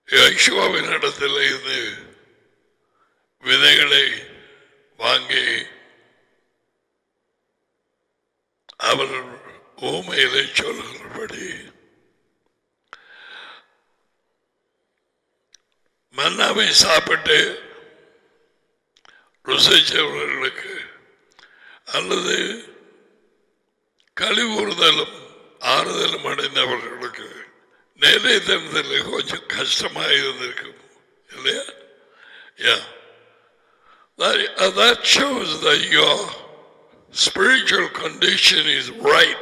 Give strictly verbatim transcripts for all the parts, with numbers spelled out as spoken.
யெகோவாவின் இடத்தில் இருந்து விதைகளை வாங்கி அவர் ஊமையிலே சொல்கிறபடி மன்னாவை சாப்பிட்டு ருசிச்சவர்களுக்கு அல்லது கழிவுறுதலும் ஆறுதலும் அடைந்தவர்களுக்கு நேரே தினத்தில் கொஞ்சம் கஷ்டமாக இருந்திருக்கும் இல்லையா? Yeah. That, uh, that shows that your spiritual condition is right.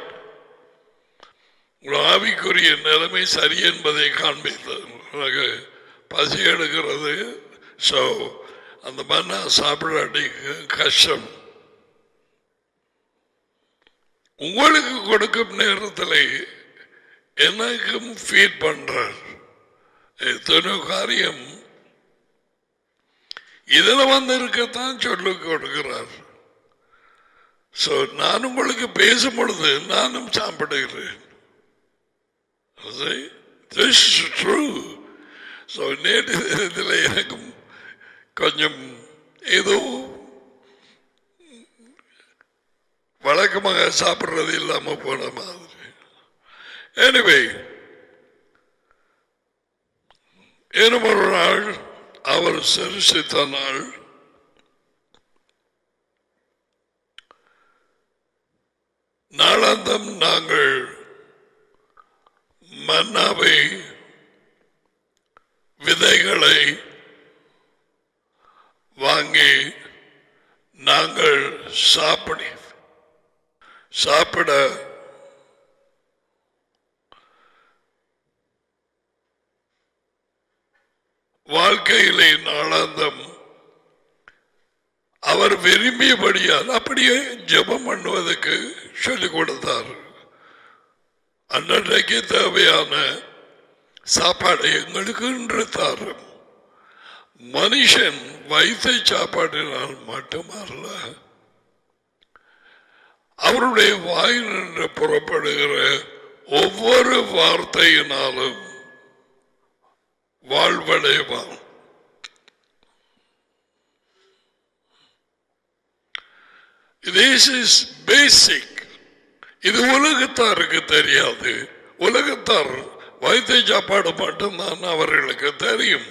ஆவிக்குரிய நிலைமை சரி என்பதை காண்பித்தது. பசி எடுக்கிறது. ஸோ அந்த மன்னா சாப்பிடாட்டி கஷ்டம். உங்களுக்கு கொடுக்கும் நேரத்தில் எனக்கும் ஃபீட் பண்றார். எத்தனை காரியம் இதில் வந்து இருக்கத்தான் சொல்லி கொடுக்கிறார். ஸோ நான் உங்களுக்கு பேசும் பொழுது நானும் சாப்பிடுகிறேன். This is true. ஸோ நேற்று இதில் எனக்கும் கொஞ்சம் ஏதோ வழக்கமாக சாப்பிட்றது இல்லாமல் போன மாதிரி. எனிவே இன்னும் ஒரு நாள் அவர் சரிசித்த நாள் நாளாந்தம் நாங்கள் மன்னாவை விதைகளை வாங்கி நாங்கள் சாப்பிட சாப்பிட வாழ்க்கையிலே நாளாந்தம் அவர் விரும்பியபடியால் அப்படியே ஜெபம் பண்ணுவதற்கு சொல்லிக் கொடுத்தார். அன்றைக்கு தேவையான சாப்பாடு எங்களுக்கு இன்று தாரும். மனுஷன் வைத்த சாப்பாட்டினால் மட்டுமல்ல, அவருடைய வாயினின்று புறப்படுகிற ஒவ்வொரு வார்த்தையினாலும் வாழ்வடைவான். This is basic. இது உலகத்தாருக்கு தெரியாது. உலகத்தார் வைத்திய சாப்பாடு மட்டும்தான் அவர்களுக்கு தெரியும்.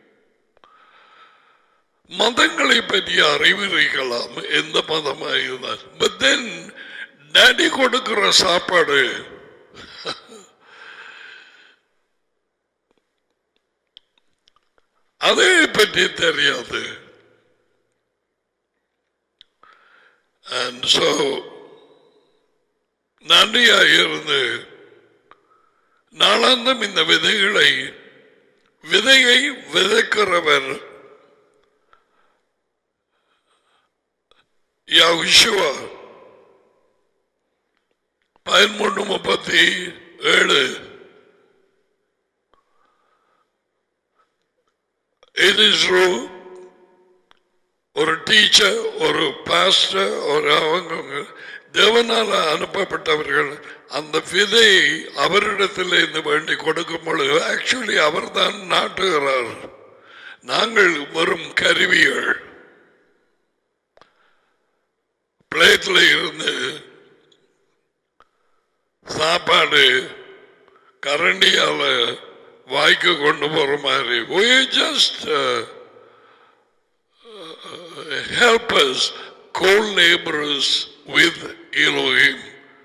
மதங்களை பற்றி அறிவு இருக்கலாம், எந்த மதமாக இருந்தால். பட் தென் டாடி கொடுக்கிற சாப்பாடு அதை பற்றி தெரியாது. And so நன்றியாக இருந்து நாளாந்தம் இந்த விதைகளை விதையை விதைக்கிறவர் யெகோவா. பதிமூன்று முப்பத்தி ஏழு It is true. ஒரு டீச்சர், ஒரு பாஸ்டர், ஒரு அவங்க தேவனால அனுப்பப்பட்டவர்கள் அந்த விதையை அவரிடத்தில் இருந்து வேண்டி கொடுக்கும் பொழுது ஆக்சுவலி அவர் தான் நாட்டுகிறார். நாங்கள் வரும் கருவிகள். பிளேட்ல இருந்து சாப்பாடு கரண்டியால வாய்க்கு கொண்டு போற மாதிரி we just uh, uh, help us co-laborers with Elohim.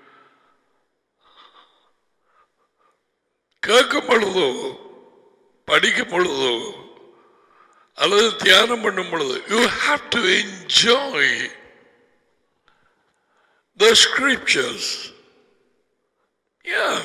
கேட்கும் பொழுதோ படிக்கும் பொழுதோ அல்லது தியானம் பண்ணும் பொழுது you have to enjoy the scriptures. Yeah.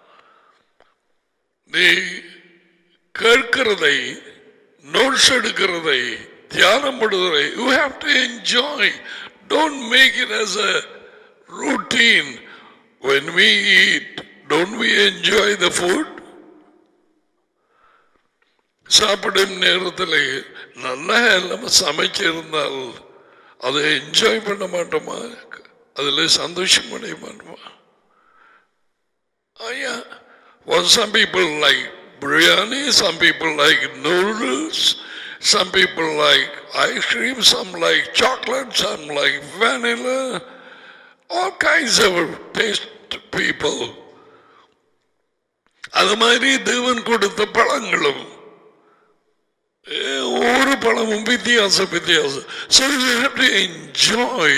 நீ கேட்கிறதை, நோட்ஸ் எடுக்கிறதை, தியானம் பண்ணுவதை you have to enjoy. Don't make it as a routine. When we eat, don't we enjoy the food? சாப்பிடும் நேரத்தில் நல்லா எல்லாம் சமைச்சிருந்தால் அதை என்ஜாய் பண்ண மாட்டோமா? அதில் சந்தோஷம் அடைய மாட்டோமா? ஐயா, for some people like biryani, some people like noodles, some people like ice cream, some like chocolate, some like vanilla, all kinds of taste people. அது மாதிரி தேவன் கொடுத்த பழங்களும் ஒரு பழமும் வித்தியாசம் வித்தியாசம். So you have to enjoy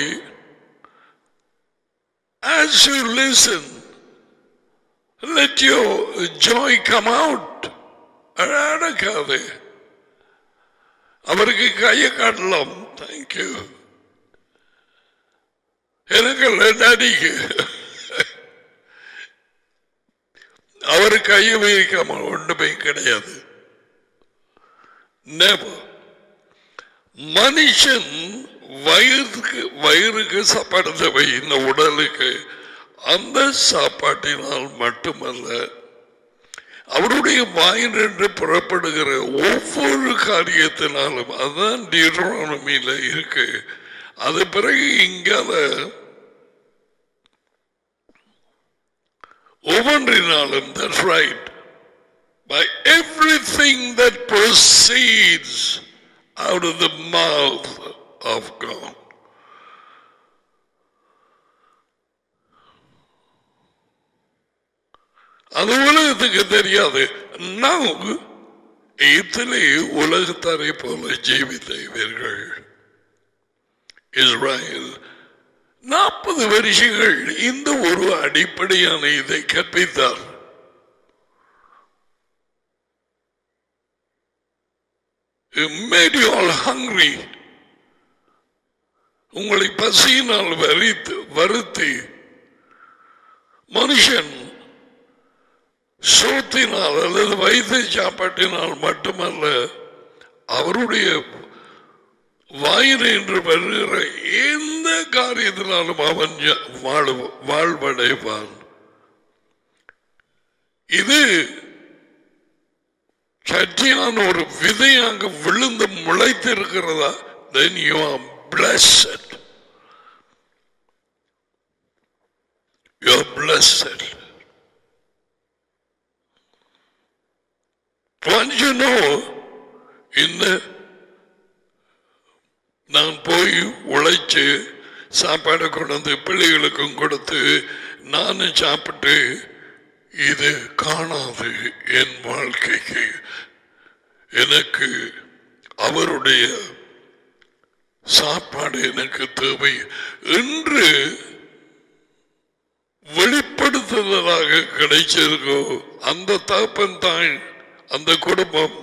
as you listen. Let your joy come out. அடக்காதே. அவருக்கு கையை காட்டலாம். Thank you. எனக்கு டாடிக்கு அவரு கையை வைக்காம ஒன்றுமே கிடையாது. மனுஷன் வயிறுக்கு வயிறுக்கு சாப்பாடு தேவை இந்த உடலுக்கு. அந்த சாப்பாட்டினால் மட்டுமல்ல, அவருடைய வாயினின்று புறப்படுகிற ஒவ்வொரு காரியத்தினாலும். அதுதான் டியூட்டரோனமியில இருக்கு. அது பிறகு இங்கால ஒவ்வொன்றினாலும். That's right. By everything that proceeds out of the mouth of God. அது உலகத்துக்கு தெரியாது. நாம் இதிலே உலகத்தாரை போல ஜீவித்த இவர்கள் இஸ்ராயேல் நாற்பது வருஷங்கள் இந்த ஒரு அடிப்படையான இதை கற்பித்தார். Made you all hungry. உங்களை பசியினால் வரித்து வருத்தி மனுஷன் சோத்தினால் அல்லது வைத்திய சாப்பாட்டினால் மட்டுமல்ல, அவருடைய வாயினை என்று வருகிற எந்த காரியத்தினாலும் அவன் வாழ்வடைவான். இது சட்டியான ஒரு விதையாக விழுந்து முளைத்திருக்கிறதா? Then you are blessed. You are blessed. Once you know, இந்த நான் போய் உழைச்சு சாப்பாடு கொண்டு பிள்ளைகளுக்கும் கொடுத்து நானும் சாப்பிட்டு இது காணாது என் வாழ்க்கைக்கு. எனக்கு அவருடைய சாப்பாடு எனக்கு தேவை என்று வெளிப்படுத்துதலாக கிடைச்சிருக்கோ அந்த தகப்பன் தாய், அந்த குடும்பம்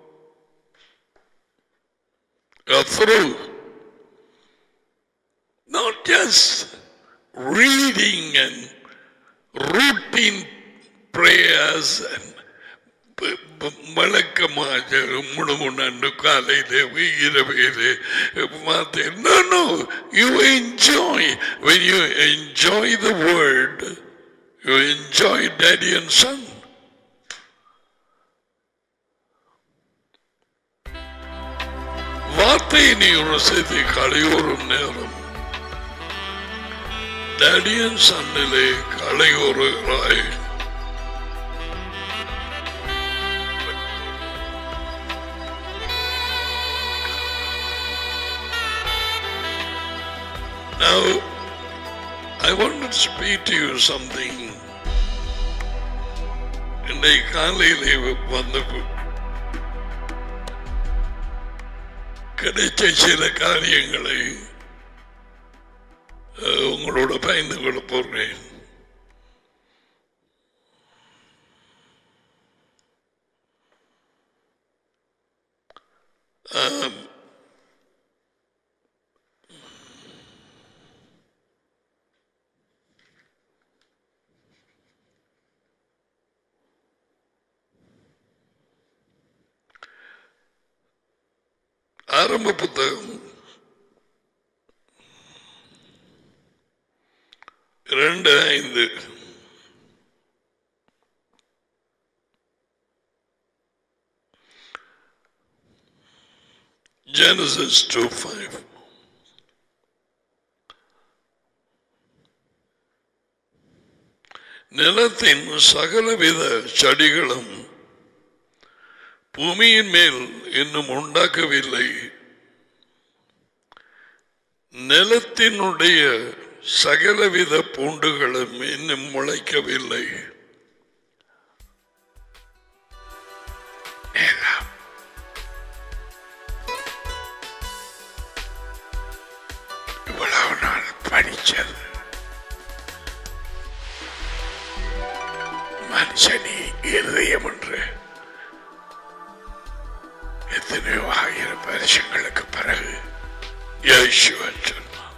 through not just reading and routine prayers and வழக்கமாக முழுமுண்டு காலையிலே இரவிலே மாத்தே. No, no, you enjoy. When you enjoy the word, you enjoy daddy and son. வார்த்தை நீ ருசித்து களையோரும் நேரம் daddy and sonனிலே களையோருகிறாய். Now, I want to speak to you something. இன்றைய காலையிலே வந்து கிடைச்ச சில காரியங்களை உங்களோட பகிர்ந்து கொள்ள போறேன். ஆரம்ப புத்தகம் இரண்டு ஐந்து. Genesis two five. நிலத்தின் சகலவித செடிகளும் பூமியின் மேல் இன்னும் உண்டாக்கவில்லை, நிலத்தினுடைய சகலவித பூண்டுகளும் இன்னும் முளைக்கவில்லை. இவ்வளவு நாள் படிச்சது மனுஷனி இருதயம் என்று எத்தனையோ ஆயிரம் வருஷங்களுக்கு பிறகு யேசுவன் சொன்னான்.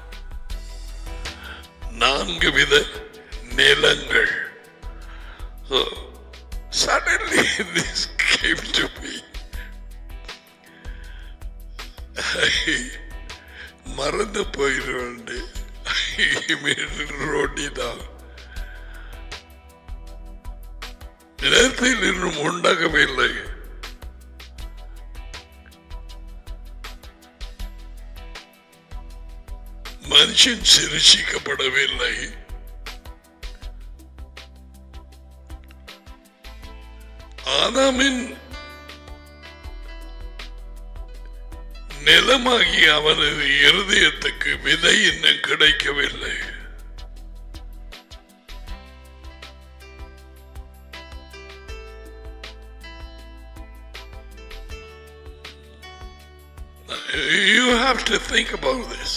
நான்கு வித நிலங்கள். So suddenly this came to me. மறந்து போயிருந்து ரோட்டிதான் நிலத்தில் இன்னும் உண்டாகவில்லை. மனுஷன் சிருஷிக்கப்படவில்லை. ஆதாமின் நிலமாகி அவனது இருதயத்துக்கு விதை இன்னும் கிடைக்கவில்லை. You have to think about this.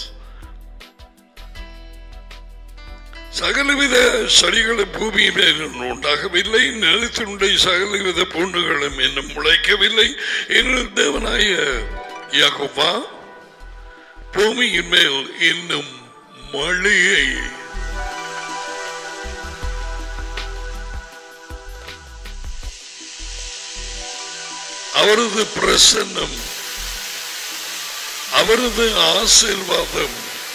சகலவித செடிகளும் பூமியில் உண்டாகவில்லை, நிலத்தினுடைய சகலவித பூண்டுகளும் இன்னும் முளைக்கவில்லை. என்று தேவனாய யெகோவா பூமியின் மேல் இன்னும் மழையை அவரது பிரசன்னம், அவரது ஆசீர்வாதம்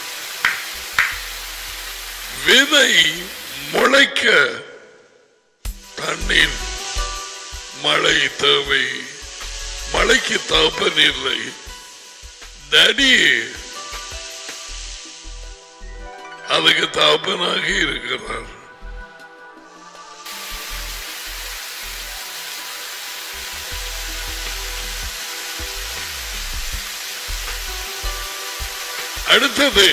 விதை முளைக்க தண்ணீர் மழை தேவை. மழைக்கு தகப்பன் இல்லை. டேடி அதுக்கு தகப்பனாக இருக்கிறார். அடுத்தது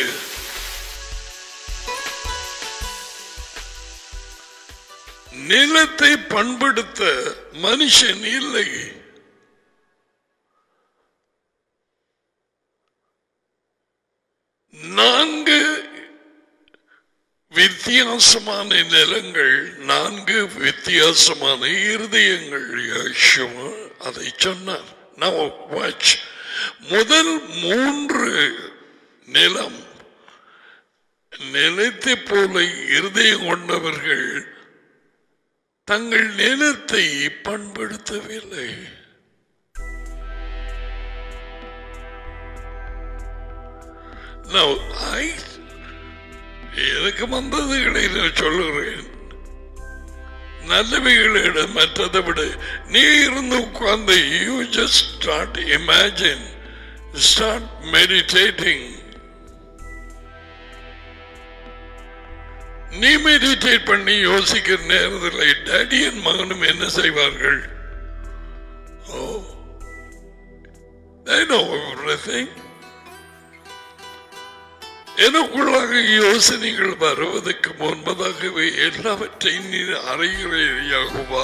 நிலத்தை பண்படுத்த மனுஷன் இல்லை. நான்கு வித்தியாசமான நிலங்கள், நான்கு வித்தியாசமான இருதயங்கள். அதை சொன்னார். Now watch. முதல் மூன்று நிலம் நிலத்தை போல இருதயம் கொண்டவர்கள் தங்கள் நிலத்தை பண்படுத்தவில்லை. எனக்கு வந்ததுகளை சொல்லுகிறேன். நல்லவைகளிடம் மற்றதை விட நீ இருந்து உட்கார்ந்து you just start imagine, start meditating. நீ மெடிடேட் பண்ணி யோசிக்கிற நேரத்தில் டேடியின் மகனும் என்ன செய்வார்கள்? Oh, they know everything. எனக்குள்ளாக யோசனைகள் வருவதற்கு முன்பதாகவே எல்லாவற்றையும் நீ அறிகிறேன் Jehovah.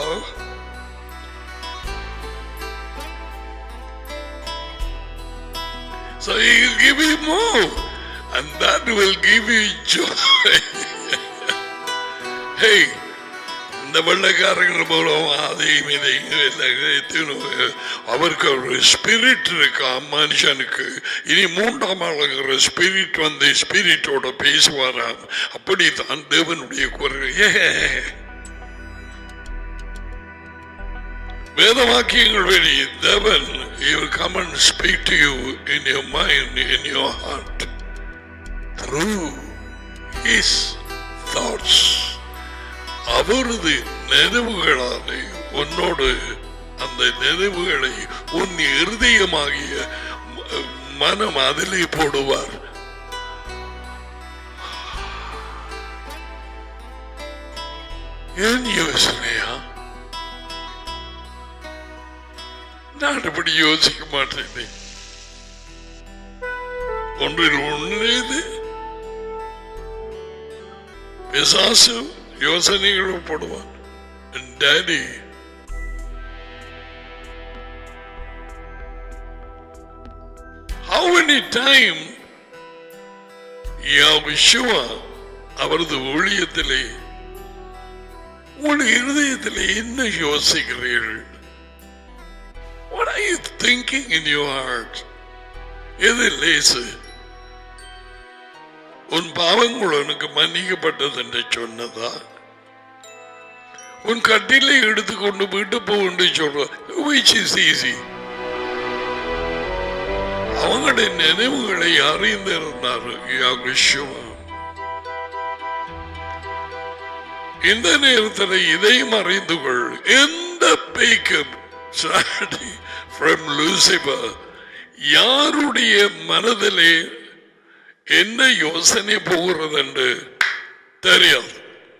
So he will give you more, and that will give you joy. Hey, இந்த வெள்ளக்காரங்கள் மூலம் அதையும் இதையும் அவருக்கு ஒரு ஸ்பிரிட் இருக்கா மனுஷனுக்கு. இனி மூன்றாம் ஆளுங்கிற ஸ்பிரிட் வந்து ஸ்பிரிட்டோட பேசுவாராம். அப்படித்தான் தேவனுடைய குரல். வேதவாக்கியங்கள் வழி தேவன் he will come and speak to you in your mind, in your heart, through his thoughts. அவரது நினைவுகளாலே உன்னோடு அந்த நினைவுகளை உன் இருதயமாகிய மனம் அதிலே போடுவார். ஏன் யோசனையா? நான் அப்படி யோசிக்க மாட்டேன். ஒன்றில் ஒன்று இது பிசாசு யோசனைகள் போடுவான். Daddy how many time Jehovah அவரது ஊழியத்திலே உங்கள் இருதயத்திலே என்ன யோசிக்கிறீர்கள்? What are you thinking in your heart? எது லேசு? உன் பாவங்கள் உனக்கு மன்னிக்கப்பட்டது என்று சொன்னதா? உன் கட்டிலை எடுத்துக்கொண்டு வீட்டு போக சொல்ற which is easy? அவங்களுடைய நினைவுகளை அறிந்திருந்தார் யெகோவா. இந்த நேரத்தில் இதையும் அறிந்து கொள். எந்த பேய்க்கும் from Lucifer யாருடைய மனதிலே என்ன யோசனை போகிறது என்று தெரியாது.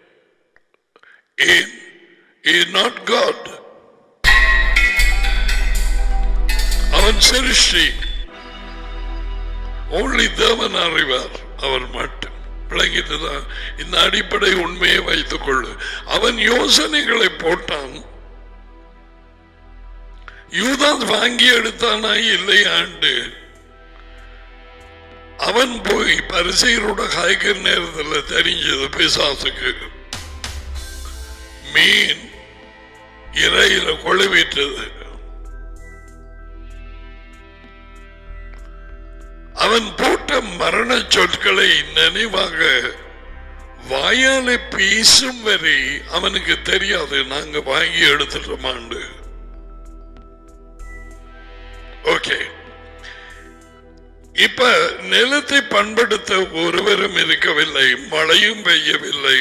ஏன்? He is not God. அவன் சிருஷ்டி. only தேவன் அறிவார். அவர் மட்டும் விளங்கிட்டுதான். இந்த அடிப்படை உண்மையை வைத்துக் கொள்ளு. அவன் யோசனைகளை போட்டான். யூதாஸ் வாங்கி எடுத்தானா இல்லையாண்டு அவன் போய் பரிசேயரோட காய்க்கிற நேரத்தில் தெரிஞ்சது பிசாசுக்கு. மீன் இறையில கொழுவிட்டது. அவன் போட்ட மரண சொற்களை நினைவாக வாயால பேசும் வரை அவனுக்கு தெரியாது நாங்க வாங்கி எடுத்துட்டோமாண்டு. ஓகே, இப்ப நிலத்தை பண்படுத்த ஒருவரும் இருக்கவில்லை, மழையும் பெய்யவில்லை,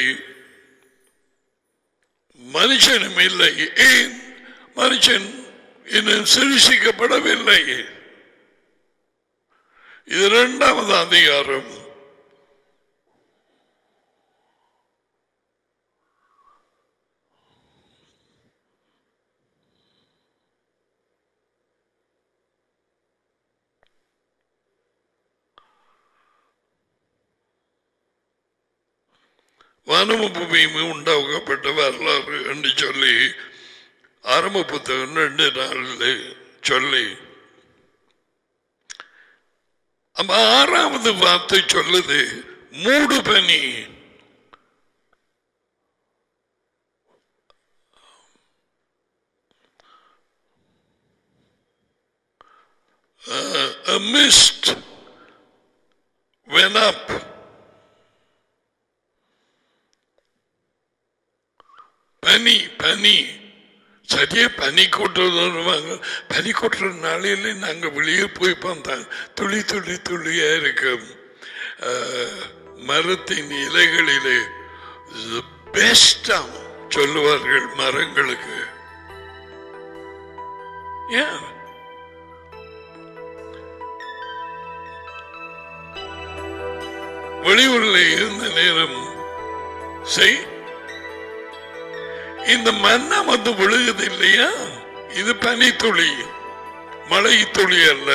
மனுஷனும் இல்லை. ஏன்? மனுஷன் இன்னும் சிருஷிக்கப்படவில்லை. இது இரண்டாவது அதிகாரம். வானமும் பூமியும் உண்டாக்கப்பட்ட வரலாறு என்று சொல்லி ஆரம்ப புத்தகம் ரெண்டு நாளில் சொல்லி ஆறாவது வார்த்தை சொல்லுது மூடு பனி. Uh, a mist went up. பனி பனி சரியா பனி கொட்டுவாங்க. பனி கொட்டுற நாளையில நாங்க வெளியே போய் பார்த்தோம். துளி துளி துளியா இருக்கும் மரத்தின் இலைகளிலே. பெஸ்டா சொல்லுவார்கள் மரங்களுக்கு. ஏன் வெளியூர்ல இருந்த நேரம் செய் இந்த மண்ணா வந்து விழுகுது இல்லையா? இது பனி துளி, மழை துளி அல்ல.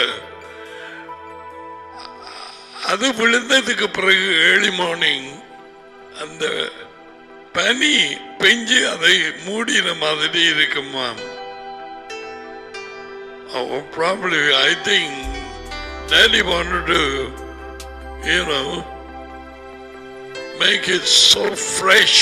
அது விழுந்ததுக்கு பிறகு ஏர்லி மார்னிங் அந்த பனி பெஞ்சு அதை மூடின மாதிரி இருக்குமா? Oh, probably I think Daddy wanted to, you know, make it so fresh.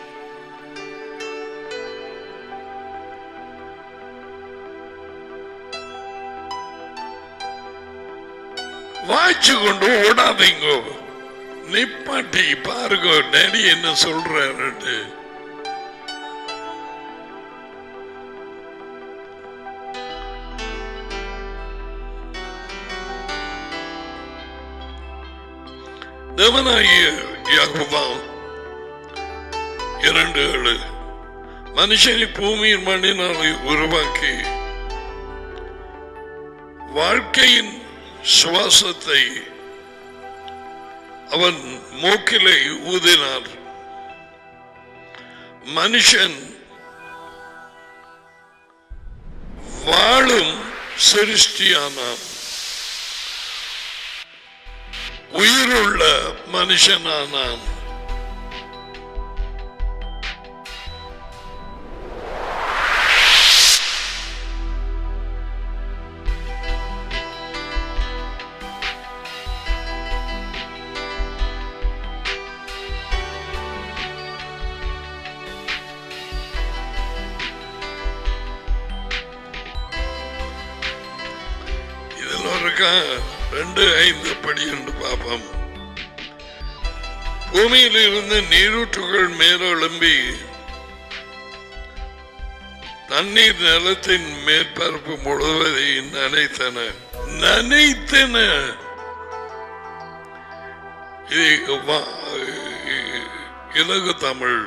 வாய்ச்சு கொண்டு ஓடாதீங்க, நிப்பாட்டி பாருங்க டேடி என்ன சொல்றாரு. தேவனாகிய யெகோவா இரண்டு ஏழு மனுஷனை பூமியின் மண்ணினாலே உருவாக்கி வாழ்க்கையின் சுவாசத்தை அவன் மூக்கிலே ஊதினார். மனுஷன் வாழும் சிருஷ்டியானான், உயிருள்ள மனுஷனானான். ரெண்டு ஐந்து படி என்று பார்ப்போம். பூமியில் இருந்து நீரூற்றுகள் மேலெழும்பி தண்ணீர் நிலத்தின் மேற்பரப்பு முழுவதை நனைத்தன நனைத்தன இலகு தமிழ்.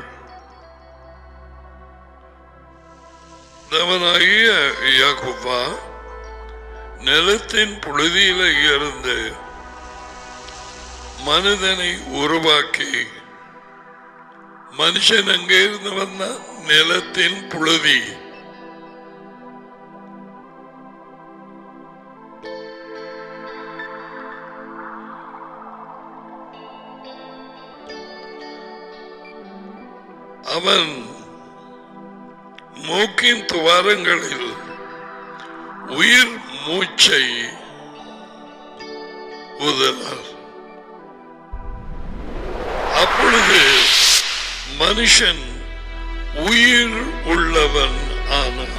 தேவனாகிய யெகோவா நிலத்தின் புழுதியில இருந்து மனிதனை உருவாக்கி, மனுஷன் அங்கே இருந்து வந்த நிலத்தின் புழுதி, அவன் மூக்கின் துவாரங்களில் உயிர் மூச்சை ஊதினார். அப்பொழுது மனுஷன் உயிர் உள்ளவன் ஆனான்.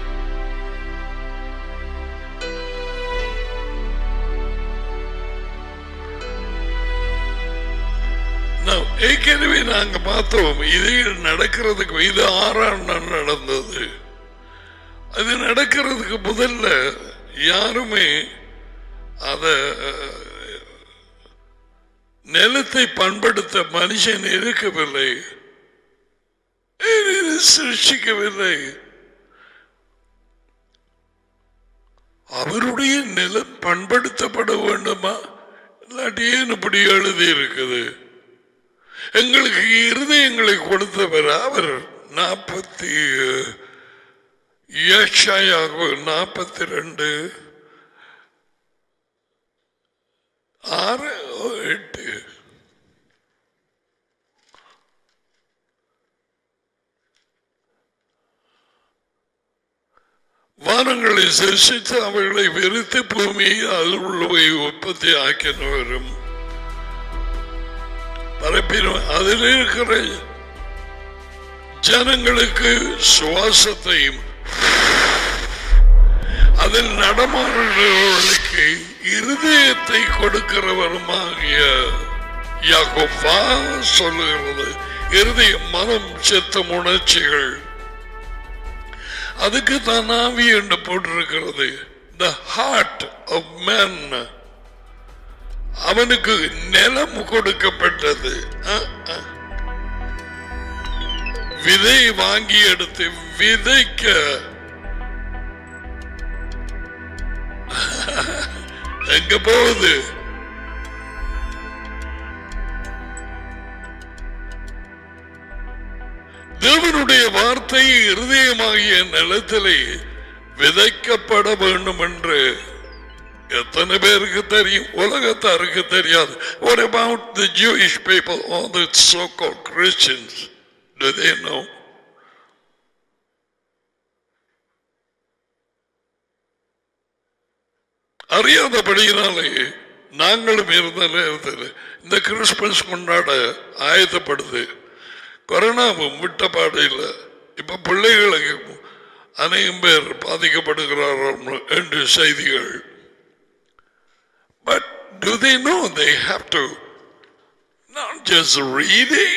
ஏற்கனவே நாங்க பார்த்தோம், இது நடக்கிறதுக்கு இது ஆறாம் நாள் நடந்தது. அது நடக்கிறதுக்கு முதல்ல யாருமே அத நிலத்தை பண்படுத்த மனுஷன் இருக்கவில்லை, சிருஷ்டிக்கவில்லை. அவருடைய நிலம் பண்படுத்தப்பட வேண்டுமா? இல்லாட்டி ஏன் இப்படி எழுதி இருக்குது? எங்களுக்கு இருதயங்களை கொடுத்தவர் அவர். நாற்பத்தி ஏசாயாவு நாற்பத்தி ரெண்டு ஆறு எட்டு வானங்களை சிருஷ்டித்து அவைகளை வெறுத்து பூமியை அதில் உள்ளவை உற்பத்தி ஆக்கினவரும் பரப்பினோம். அதில் இருக்கிற ஜனங்களுக்கு சுவாசத்தையும் அதில் நடமாடுகிறவர்களுக்கு இருதயத்தை கொடுக்கிறவருமாகிய யெகோவா சொல்லுகிறது. இருதயம், மனம், சித்தம், உணர்ச்சிகள், அதுக்கு தான் ஆவி என்று போட்டிருக்கிறது. The heart of man. அவனுக்கு நிலம் கொடுக்கப்பட்டது. விதை வாங்கி எடுத்து விதைக்க எங்க போகுது? தேவனுடைய வார்த்தை இருதயமாகிய நிலத்திலே விதைக்கப்பட வேண்டும் என்று எத்தனை பேருக்கு தெரியும்? உலகத்தாருக்கு தெரியாது. What about the Jewish people, all the so-called Christians? Do they know? அறியாதபடியினாலே நாங்களும் இருந்த நேரத்தில் இந்த கிறிஸ்துமஸ் கொண்டாட ஆயத்தப்படுது. கொரோனாவும் விட்டப்பாடு இல்லை. இப்ப பிள்ளைகளுக்கு அநேகம் பேர் பாதிக்கப்படுகிறார்கள் என்று செய்திகள். But do they know they have to not just reading?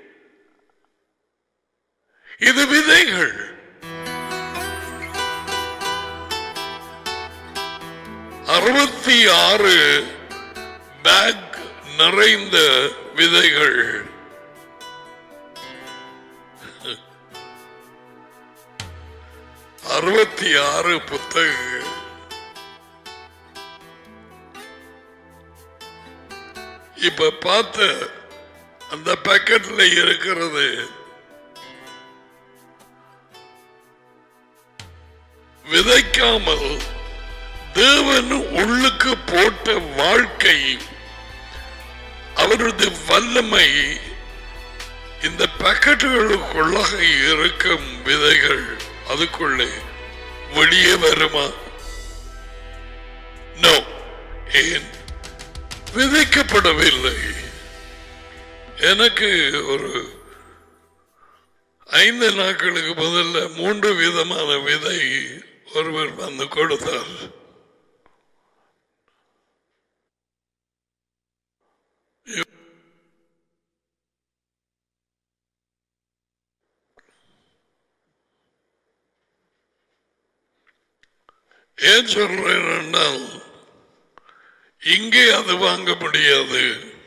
இது விதைகள். அறுபத்தி ஆறு பேக் நிறைந்த விதைகள். அறுபத்தி ஆறு புத்தகங்கள். இப்ப பார்த்த அந்த பாக்கெட்ல இருக்கிறது விதைக்காமல் தேவன் உள்ளுக்கு போட்ட வாழ்க்கை, அவரது வல்லமை இந்த பாக்கெட்டுகளுக்குள்ளாக இருக்கும் விதைகள் அதுக்குள்ளே வெளியே வருமா? நோ. ஏன் விதைக்கப்படவில்லை? எனக்கு ஒரு ஐந்து நாட்களுக்கு முதல்ல மூன்று விதமான விதை ஒருவர் வந்து கொடுத்தார். ஏன் சொல்றேன், இங்கே அது வாங்க முடியாது.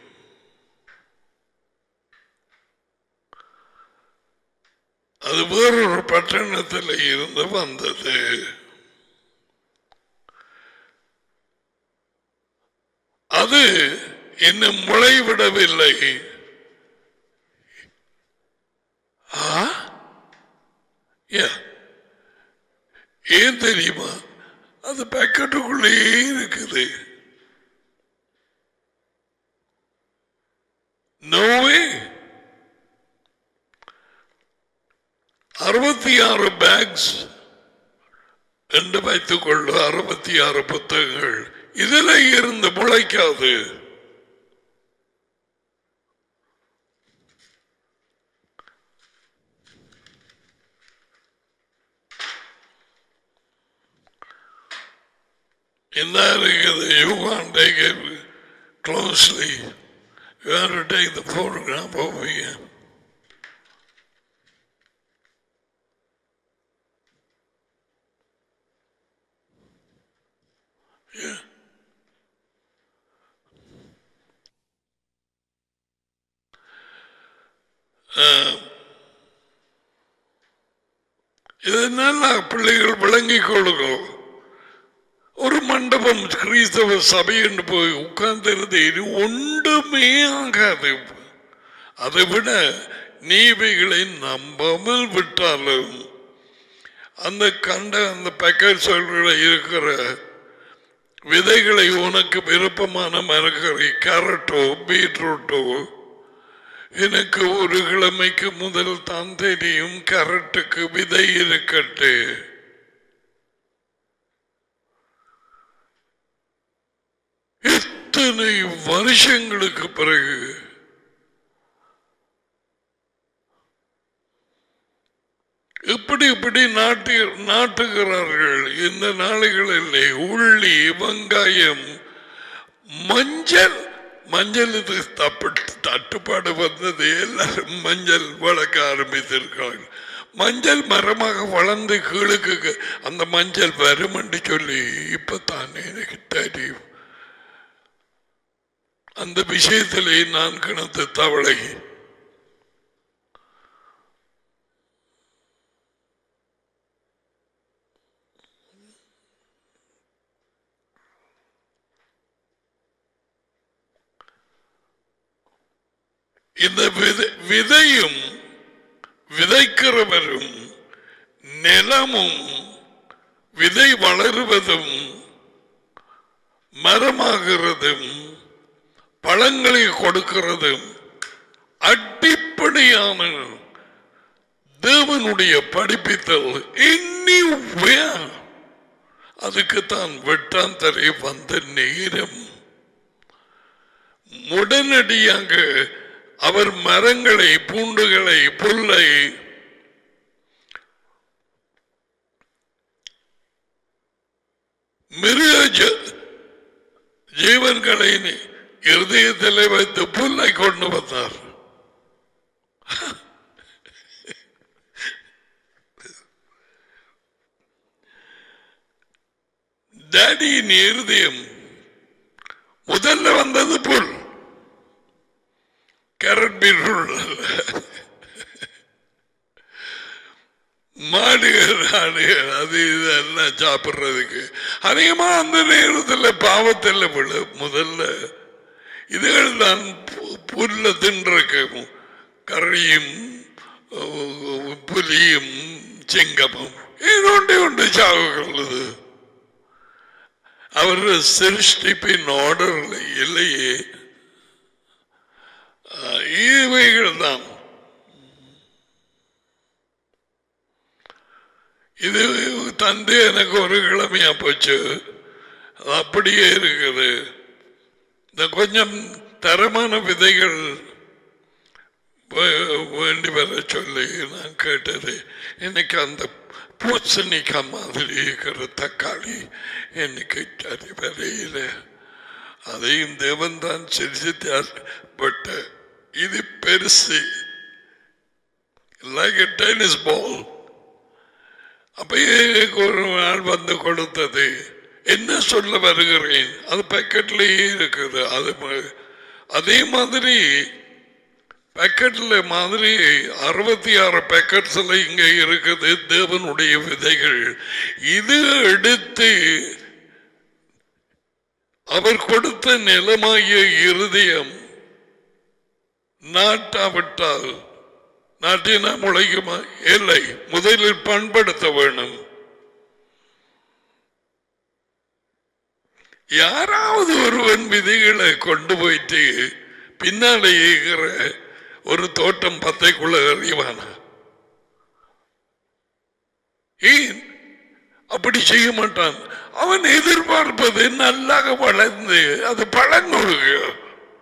அது வேறொரு பட்டணத்தில் இருந்து வந்தது. அது இன்னும் முளைவிடவில்லை. ஏன் தெரியுமா? அது பாக்கெட்டுக்குள்ளேயே இருக்குது. நோவே அறுபத்தி ஆறு பேக்ஸ் என்று வைத்துக் கொள்ள, அறுபத்தி ஆறு புத்தகங்கள் இதில் இருந்து முளைக்காது. In that, you can't take it closely. You have to take the photograph over here. Yeah. Uh, இதனால பிள்ளைகள் விளங்கிக் கொள்ளும். ஒரு மண்டபம் கிறிஸ்தவ சபை என்று போய் உட்கார்ந்து ஒன்றுமே ஆகாது. அதை விட நீவைகளை நம்பாமல் விட்டாலும் அந்த கண்ட அந்த பேக்கெட்களை இருக்கிற விதைகளை உனக்கு விருப்பமான மரக்கறி, கேரட்டோ பீட்ரூட்டோ, எனக்கு ஒரு கிழமைக்கு முதல் தான் தெரியும் கேரட்டுக்கு விதை இருக்கட்டு. இத்தனை வருஷங்களுக்கு பிறகு இப்படி இப்படி நாட்டு நாட்டுகிறார்கள். இந்த நாடுகளிலே உள்ளி, வெங்காயம், மஞ்சள் மஞ்சள் இது தட்டுப்பாடு வந்தது. எல்லாரும் மஞ்சள் வளர்க்க ஆரம்பித்திருக்காங்க. மஞ்சள் மரமாக வளர்ந்து கீழுக்கு அந்த மஞ்சள் வரும் என்று சொல்லி இப்பத்தானே எனக்கு தெரியும். அந்த விஷயத்திலே நான் கிணத்து தவளை. இந்த விதையும் விதைக்கிறவரும் நிலமும் விதை வளருவதும் மரமாகிறதும் பழங்களை கொடுக்கிறதும் அடிப்படையான தேவனுடைய படிப்பித்தல். அதுக்குத்தான் வெட்டாந்தரை வந்த நேரம். உடனடியாக அவர் மரங்களை, பூண்டுகளை, புல்லை மிருக ஜீவன்களை இருதயத்திலே வைத்து புல்லை கொண்டு வந்தார். டாடியின் இருதயம் முதல்ல வந்தது புல், கேரட், பீட்ரூட், மாடுகள், ஆடுகள், அது இதெல்லாம் சாப்பிடுறதுக்கு அதிகமா அந்த நேரத்தில் பாவத்தில் விழ முதல்ல இதுகள் தான் புல்ல தின்றிருக்கு. கரடியும் புலியும் சிங்கமும் இதோண்டே உண்டு சாவுகிறது. அவர் சிருஷ்டிப்பின் ஆர்டர்ல இல்லையே. இவைகள் தான். இது தந்தை எனக்கு ஒரு கிழமையா போச்சு, அப்படியே இருக்குது. இந்த கொஞ்சம் தரமான விதைகள் வேண்டி வர சொல்லி நான் கேட்டது. எனக்கு அந்த பூசணிக்காய் மாதிரி இருக்கிற தக்காளி எனக்கு சரி வரையில, அதையும் தேவன் தான் செஞ்சுட்டார். பட் இது பெருசு, லைக் a tennis ball. அப்பயே ஒரு நாள் வந்து கொடுத்தது. என்ன சொல்ல வருகிறேன், அது பேக்கெட்லயே இருக்குது. அது அதே மாதிரி பேக்கெட்ல மாதிரி அறுபத்தி ஆறு பேக்கெட்ஸ்ல இங்க இருக்குது தேவனுடைய விதைகள். இது எடுத்து அவர் கொடுத்த நிலமாகிய இருதயம் நாட்டாவிட்டால் நாட்டினா முளைக்குமா? இல்லை, முதலில் பண்படுத்த வேணும். யாராவது ஒருவன் விதைகளை கொண்டு போயிட்டு பின்னாலே இருக்கிற ஒரு தோட்டம் பத்தைக்குள்ள அறிவான? ஏன் அப்படி செய்ய மாட்டான்? அவன் எதிர்பார்ப்பது நல்லாக வளர்ந்து அது பழம் கொடுக்க.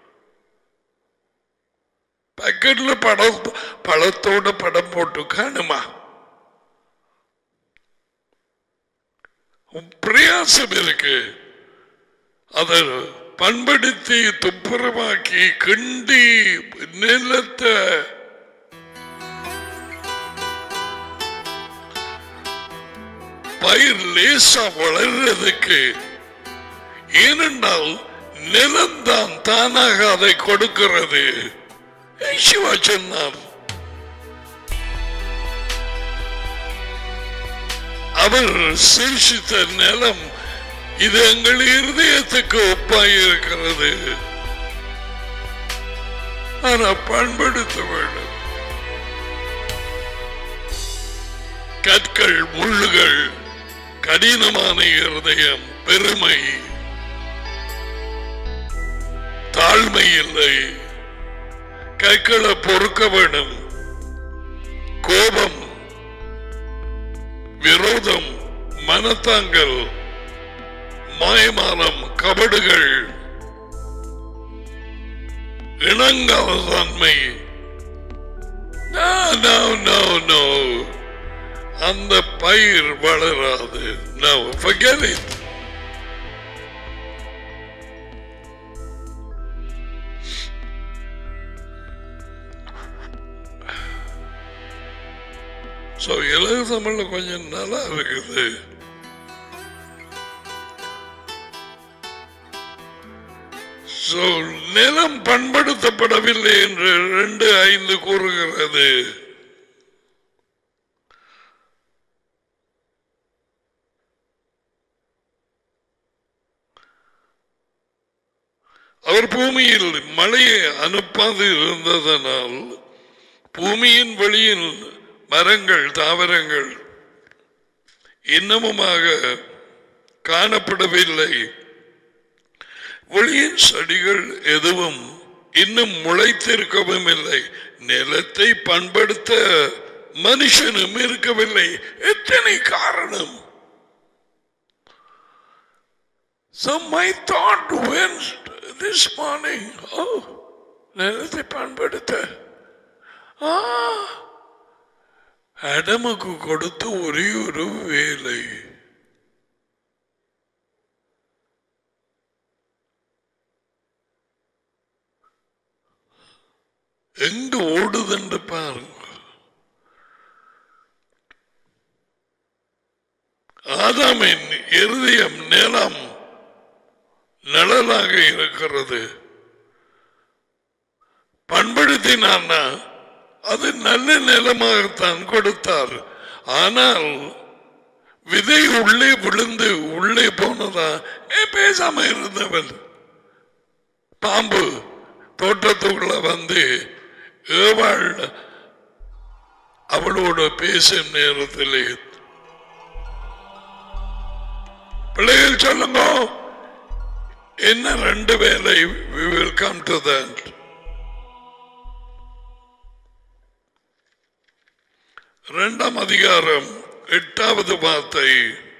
பேக்கெட்ல படம் பழத்தோட படம் போட்டு காணுமா? பிரயாசம் இருக்கு. அதை பண்படுத்தி துப்புரமாக்கி கிண்டி நிலத்தை பயிர் லேசா வளர்றதுக்கு. ஏனென்றால் நிலம்தான் தானாக அதை கொடுக்கிறது. சிவா சொன்னார், அவர் சிருஷித்த நிலம் இது எங்கள் இருதயத்துக்கு ஒப்பாயிருக்கிறது. ஆனா பண்படுத்த வேண்டும். கற்கள், முள்ளுகள், கடினமான இருதயம், பெருமை, தாழ்மை இல்லை. கற்களை பொறுக்க வேண்டும். கோபம், விரோதம், மனத்தாங்கல், மாயமானம், கபடுகள், இணங்காத தன்மை. அந்த பயிர் வளராது. No, forget it. So, இலகு தமிழ்ல கொஞ்சம் நல்லா இருக்குது. So, நிலம் பண்படுத்தப்படவில்லை என்று ரெண்டு ஐந்து கூறுகிறது. அவர் பூமியில் மழையை அனுப்பாது இருந்ததனால் பூமியின் வெளியில் மரங்கள், தாவரங்கள் இன்னமுமாக காணப்படவில்லை. வெளியின் செடிகள் எதுவும் இன்னும் முளைத்திருக்கவும் இல்லை. நிலத்தை பண்படுத்த மனுஷனும் இருக்கவில்லை. எத்தனை காரணம்! So my thought went this morning, oh, நிலத்தை பண்படுத்த ஆடமுக்கு கொடுத்த ஒரே ஒரு வேலை. எங்க ஓடுதுன்னு பாருங்க. ஆதாமின் இருதயம் நிலம் நிழலாக இருக்கிறது. பண்படுத்தினான்னா அது நல்ல நிலமாகத்தான் கொடுத்தார். ஆனால் விதை உள்ளே விழுந்து உள்ளே போனதா பேசாம இருந்தவன் பாம்பு தோட்டத்துக்குள்ள வந்து ஏவாள் அவளோட பேசும் நேரத்தில் பிள்ளைகள் சொல்லுங்க, என்ன ரெண்டு வேலை? we will come to that. இரண்டாம் அதிகாரம் எட்டாவது வார்த்தை.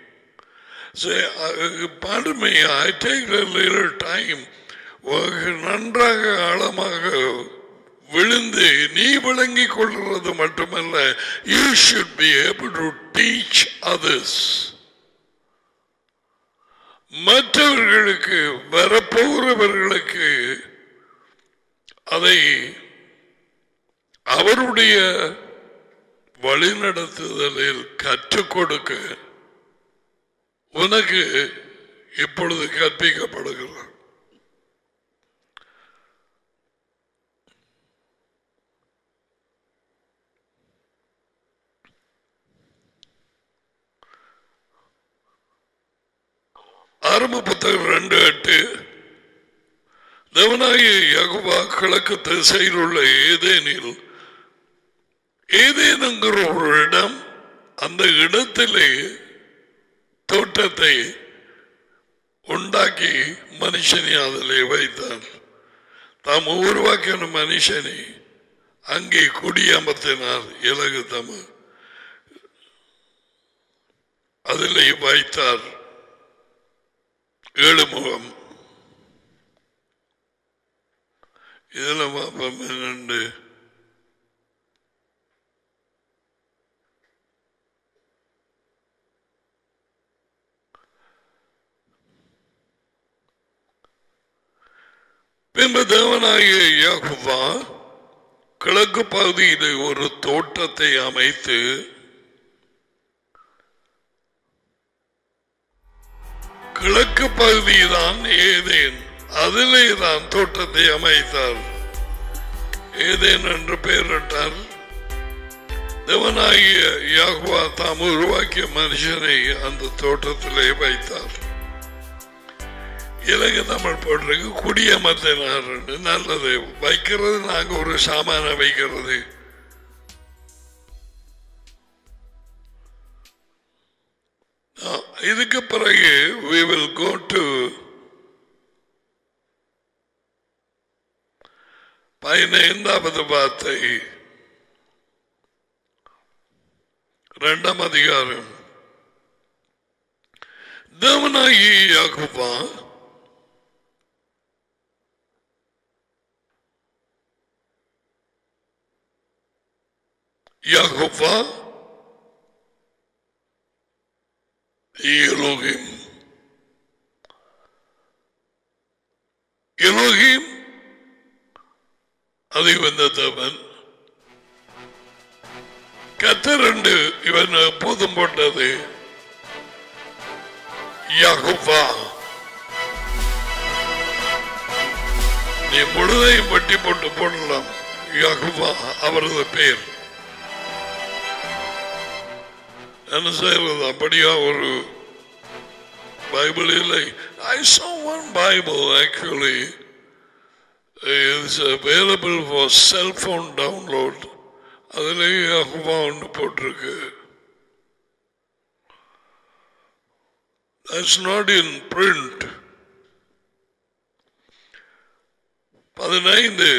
Pardon me, I take a little time. நன்றாக ஆழமாக விழுந்து நீ விளங்கிக் கொள்வது மட்டுமல்ல, you should be able to teach others. மற்றவர்களுக்கு, வரப்போகிறவர்களுக்கு அதை அவருடைய வழிநடத்துதலில் கற்றுக் கொடுக்க உனக்கு இப்பொழுது கற்பிக்கப்படுகிறது. ஆரம்ப புத்தகம் ரெண்டு எட்டு. தேவனாகிய யெகோவா கிழக்கு திசையில் உள்ள ஏதேனில், ஏதேன் என்கிற ஒரு இடம், அந்த இடத்திலே தோட்டத்தை உண்டாக்கி மனுஷனை அதிலே வைத்தார். தாம் உருவாக்கின மனுஷனை அங்கே குடியமர்த்தினார். இலகு தம் அதிலே வைத்தார். ஏழு முகம். இதுல பாப்பம் என்னண்டு பின்பு தேவனாகிய யெகோவா கிழக்கு பகுதியில் ஒரு தோட்டத்தை அமைத்து கிழக்கு பகுதிதான் ஏதேன், அதிலே தான் தோட்டத்தை அமைத்தார். ஏதேன் என்று பெயரிட்டார். தேவனாகிய யெகோவா தாம் உருவாக்கிய மனுஷனை அந்த தோட்டத்திலே வைத்தார். இலங்கை தமிழ் போட்டிருக்கு குடியமர்த்தினார். நல்லது, வைக்கிறது நாங்க ஒரு சாமான வைக்கிறது. இதுக்கு பிறகு we will go to பதினைந்தாவது வார்த்தை, இரண்டாம் அதிகாரம். தேவனாகிய யெகோவா யெகோவா Elohim. Elohim அது வந்த தேவன். கத்தரண்டு இவன் எப்போதும் போட்டது யெகோவா. நீ முழுதையும் பட்டி போட்டு போடலாம். யெகோவா அவரது பெயர். என்ன செய்யறது? அப்படியா ஒரு பைபிள் இல்லை. I saw one Bible actually is available for cell phone download. அதிலே யெகோவா ஒன்று போட்டிருக்கு. That's not in print. பதினைந்து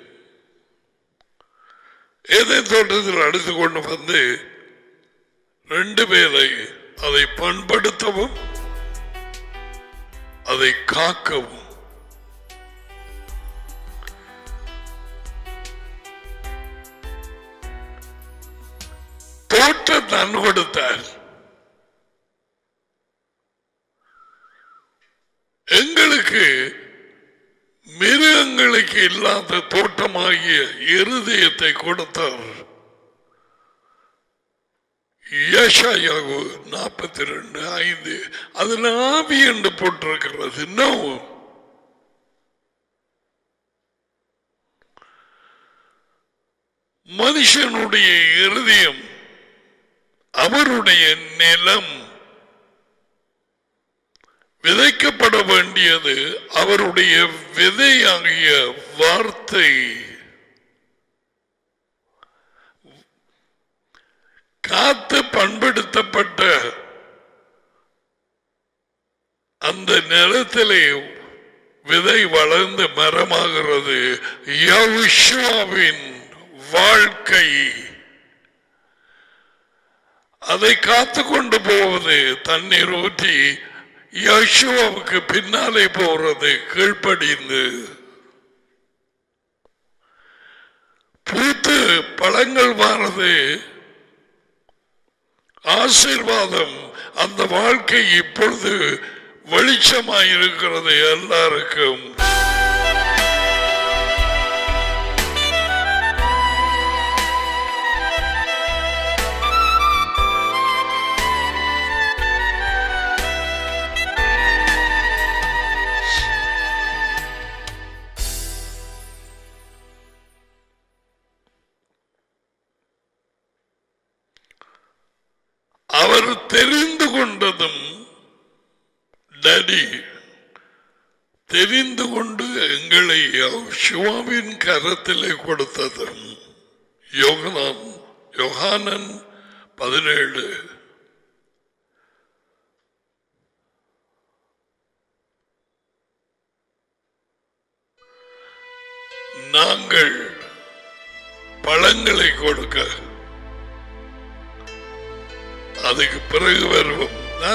ஏதேன் தோட்டத்தில் அடுத்து கொண்டு வந்து ரெண்டு பேரை அதை பண்படுத்தவும் அதை காக்கவும். தோட்டம் தான் கொடுத்தார். எங்களுக்கு மிருகங்களுக்கு இல்லாத தோட்டமாகிய இருதயத்தை கொடுத்தார். யெஷாயாவு நாற்பத்தி ரெண்டு ஐந்து. அதுல ஆவி என்று போட்டிருக்கிறது. நோ, மனுஷனுடைய இருதயம் அவருடைய நிலம். விதைக்கப்பட வேண்டியது அவருடைய விதையாகிய வார்த்தை. காத்து பண்படுத்தப்பட்ட அந்த நிலத்திலே விதை வளர்ந்து மரமாகிறது. யெகோவாவின் வாழ்க்கை அதை காத்து கொண்டு போவது, தண்ணீர் ஊற்றி யெகோவாவுக்கு பின்னாலே போறது, கீழ்ப்படிந்து பூத்து பழங்கள் வாரது ஆசீர்வாதம். அந்த வாழ்க்கை இப்பொழுது வெளிச்சமாயிருக்கிறது எல்லாருக்கும். அவர் தெரிந்து கொண்டதும், டடி தெரிந்து கொண்டு எங்களை யெகோவாவின் கரத்திலே கொடுத்ததும். யோகனான் யோகானன் பதினேழு. நாங்கள் பழங்களை கொடுக்க, அதுக்கு பிறகு வருவோம்.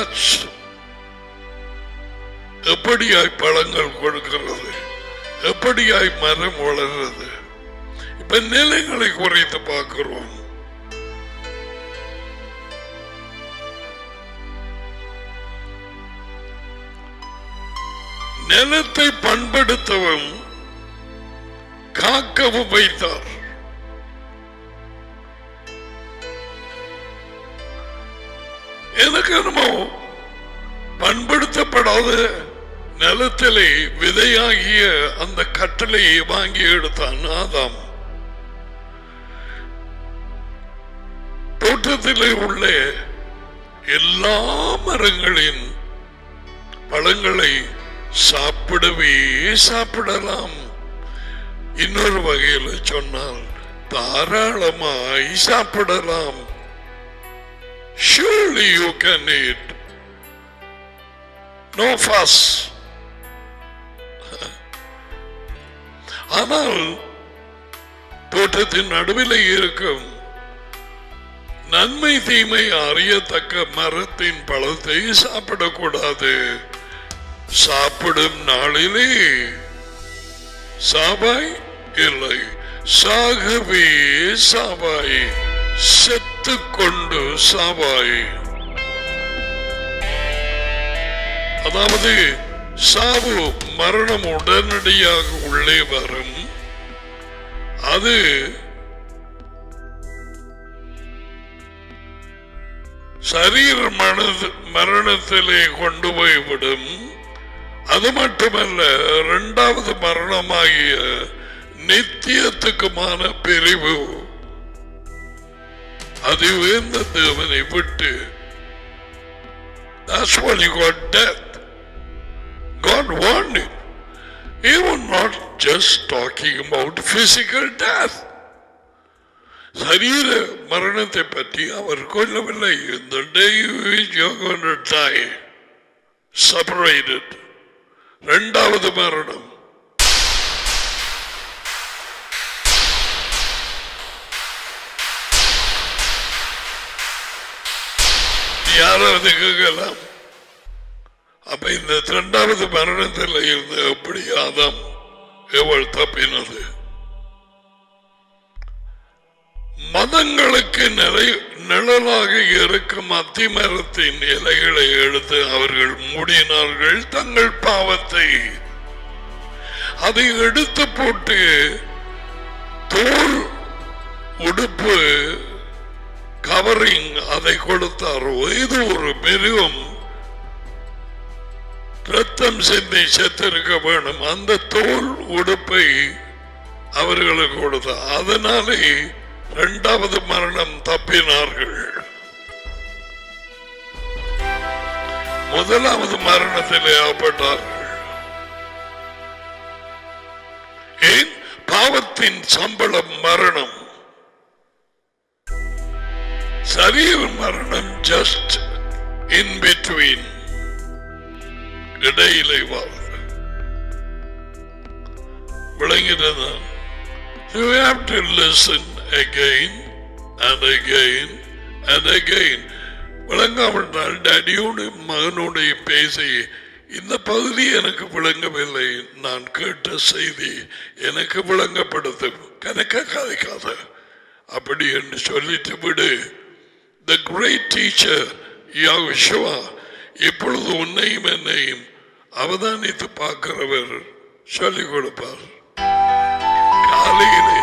எப்படியாய் பழங்கள் கொடுக்கிறது, எப்படியாய் மரம் வளர்றது. இப்ப நிலைகளை குறைத்து பார்க்கிறோம். நிலத்தை பண்படுத்தவும் காக்கவும் வைத்தார். எனக்கு என்னமோ பண்படுத்தப்படாத நிலத்திலே விதையாகிய அந்த கட்டளையை வாங்கி எடுத்தான் ஆதாம். தோட்டத்திலே உள்ள எல்லா மரங்களின் பழங்களை சாப்பிடவே சாப்பிடலாம். இன்னொரு வகையில் சொன்னால் தாராளமாய் சாப்பிடலாம். Surely you can eat. No fuss. ஆனால் தோட்டத்தின் நடுவில் இருக்கும் நன்மை தீமை அறியத்தக்க மரத்தின் பழத்தை சாப்பிடக்கூடாது. சாப்பிடும் நாளிலே சாவாய் இல்லை, சாகவே சாவாய், செத்து கொண்டு சாவாய். அதாவது சாவு மரணம் உடனடியாக உள்ளே வரும். அது சரீர மரணத்திலே கொண்டு போய்விடும். அது மட்டுமல்ல, இரண்டாவது மரணமாகிய நித்தியத்துக்குமான பிரிவு, அது உயர்ந்த தேவனை விட்டு. That's why you got death. God warned him. He was not just talking about physical death. சரீர மரணத்தை பற்றி அவர் கொல்லவில்லை. The day you are going to die, separated. இரண்டாவது மரணம். யாராவது கேட்கலாம், அப்ப இந்த இரண்டாவது மரணத்தில் இருந்து எப்படி ஆதாம் எவள் தப்பினது? மதங்களுக்கு நிலை நிழலாக இருக்கும் அத்தி மரத்தின் இலைகளை எடுத்து அவர்கள் மூடினார்கள் தங்கள் பாவத்தை. அதை எடுத்து போட்டு தோல் உடுப்பு கவரிங் அதை கொடுத்தார். இது ஒரு மிருகம் ரத்தம் சிந்தி செத்திருக்க வேணும். அந்த தோல் உடுப்பை அவர்களுக்கு கொடுத்தார். அதனாலே இரண்டாவது மரணம் தப்பினார்கள். முதலாவது மரணத்திலே ஆப்பட்டார்கள். ஏன்? பாவத்தின் சம்பளம் மரணம். சரீர மரணம் ஜஸ்ட் இன் பிட்வீன், இடையிலே வாழ்வு. விளங்கினதான். You have to listen again and again and again. விளங்காவிட்டால் டேடியோடு மகனோடு பேசி இந்த பகுதி எனக்கு விளங்கவில்லை, நான் கேட்ட செய்தி எனக்கு விளங்கப்படுத்து, கணக்க கதைக்காத அப்படி என்று சொல்லிட்டு விடு. The great teacher யெகோவா இப்பொழுது உன்னையும் என்னையும் அவதானித்து பார்க்கிறவர் சொல்லிக் கொடுப்பார். காலையிலே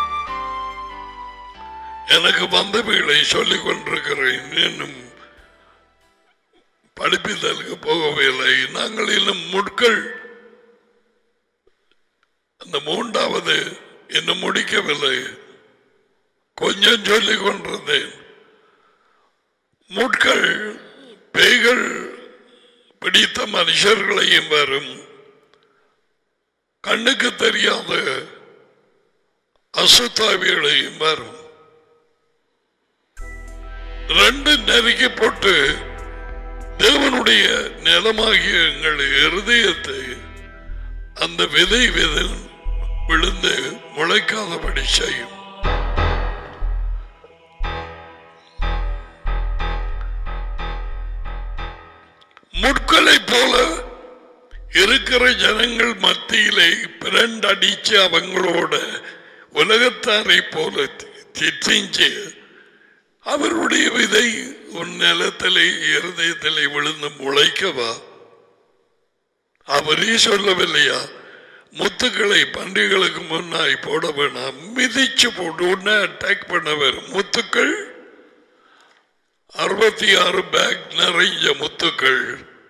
எனக்கு வந்தவைகளை சொல்லிக் கொண்டிருக்கிறேன், இன்னும் படிப்பித்தலுக்கு போகவில்லை. நாங்கள் இன்னும் முட்கள் அந்த மூன்றாவது இன்னும் முடிக்கவில்லை, கொஞ்சம் சொல்லிக் கொண்டிருந்தேன். முட்கள் பேய்கள் பிடித்த மனுஷர்களையும் வரும், கண்ணுக்கு தெரியாத அசுத்தாவிகளையும் வரும். ரெண்டு நெருக்கி போட்டு தேவனுடைய நிலமாகிய எங்கள் இருதயத்தை அந்த விதை விதை விழுந்து முளைக்காதபடி செய்யும். முட்களை போல இருக்கிற ஜனங்கள் மத்தியிலே பிரண்டடிச்சு அவங்களோட உலகத்தாரை போல திட்டிஞ்சு அவருடைய விதை உன் நிலத்திலே இருதயத்திலே விழுந்து முளைக்கவா? அவரே சொல்லவில்லையா? முத்துக்களை பன்றிகளுக்கு முன்னாய் போட வேணாம், மிதிச்சு போட்டு உடனே அட்டாக் பண்ண வரும். முத்துக்கள் அறுபத்தி ஆறு பேக் நிறைஞ்ச முத்துக்கள்.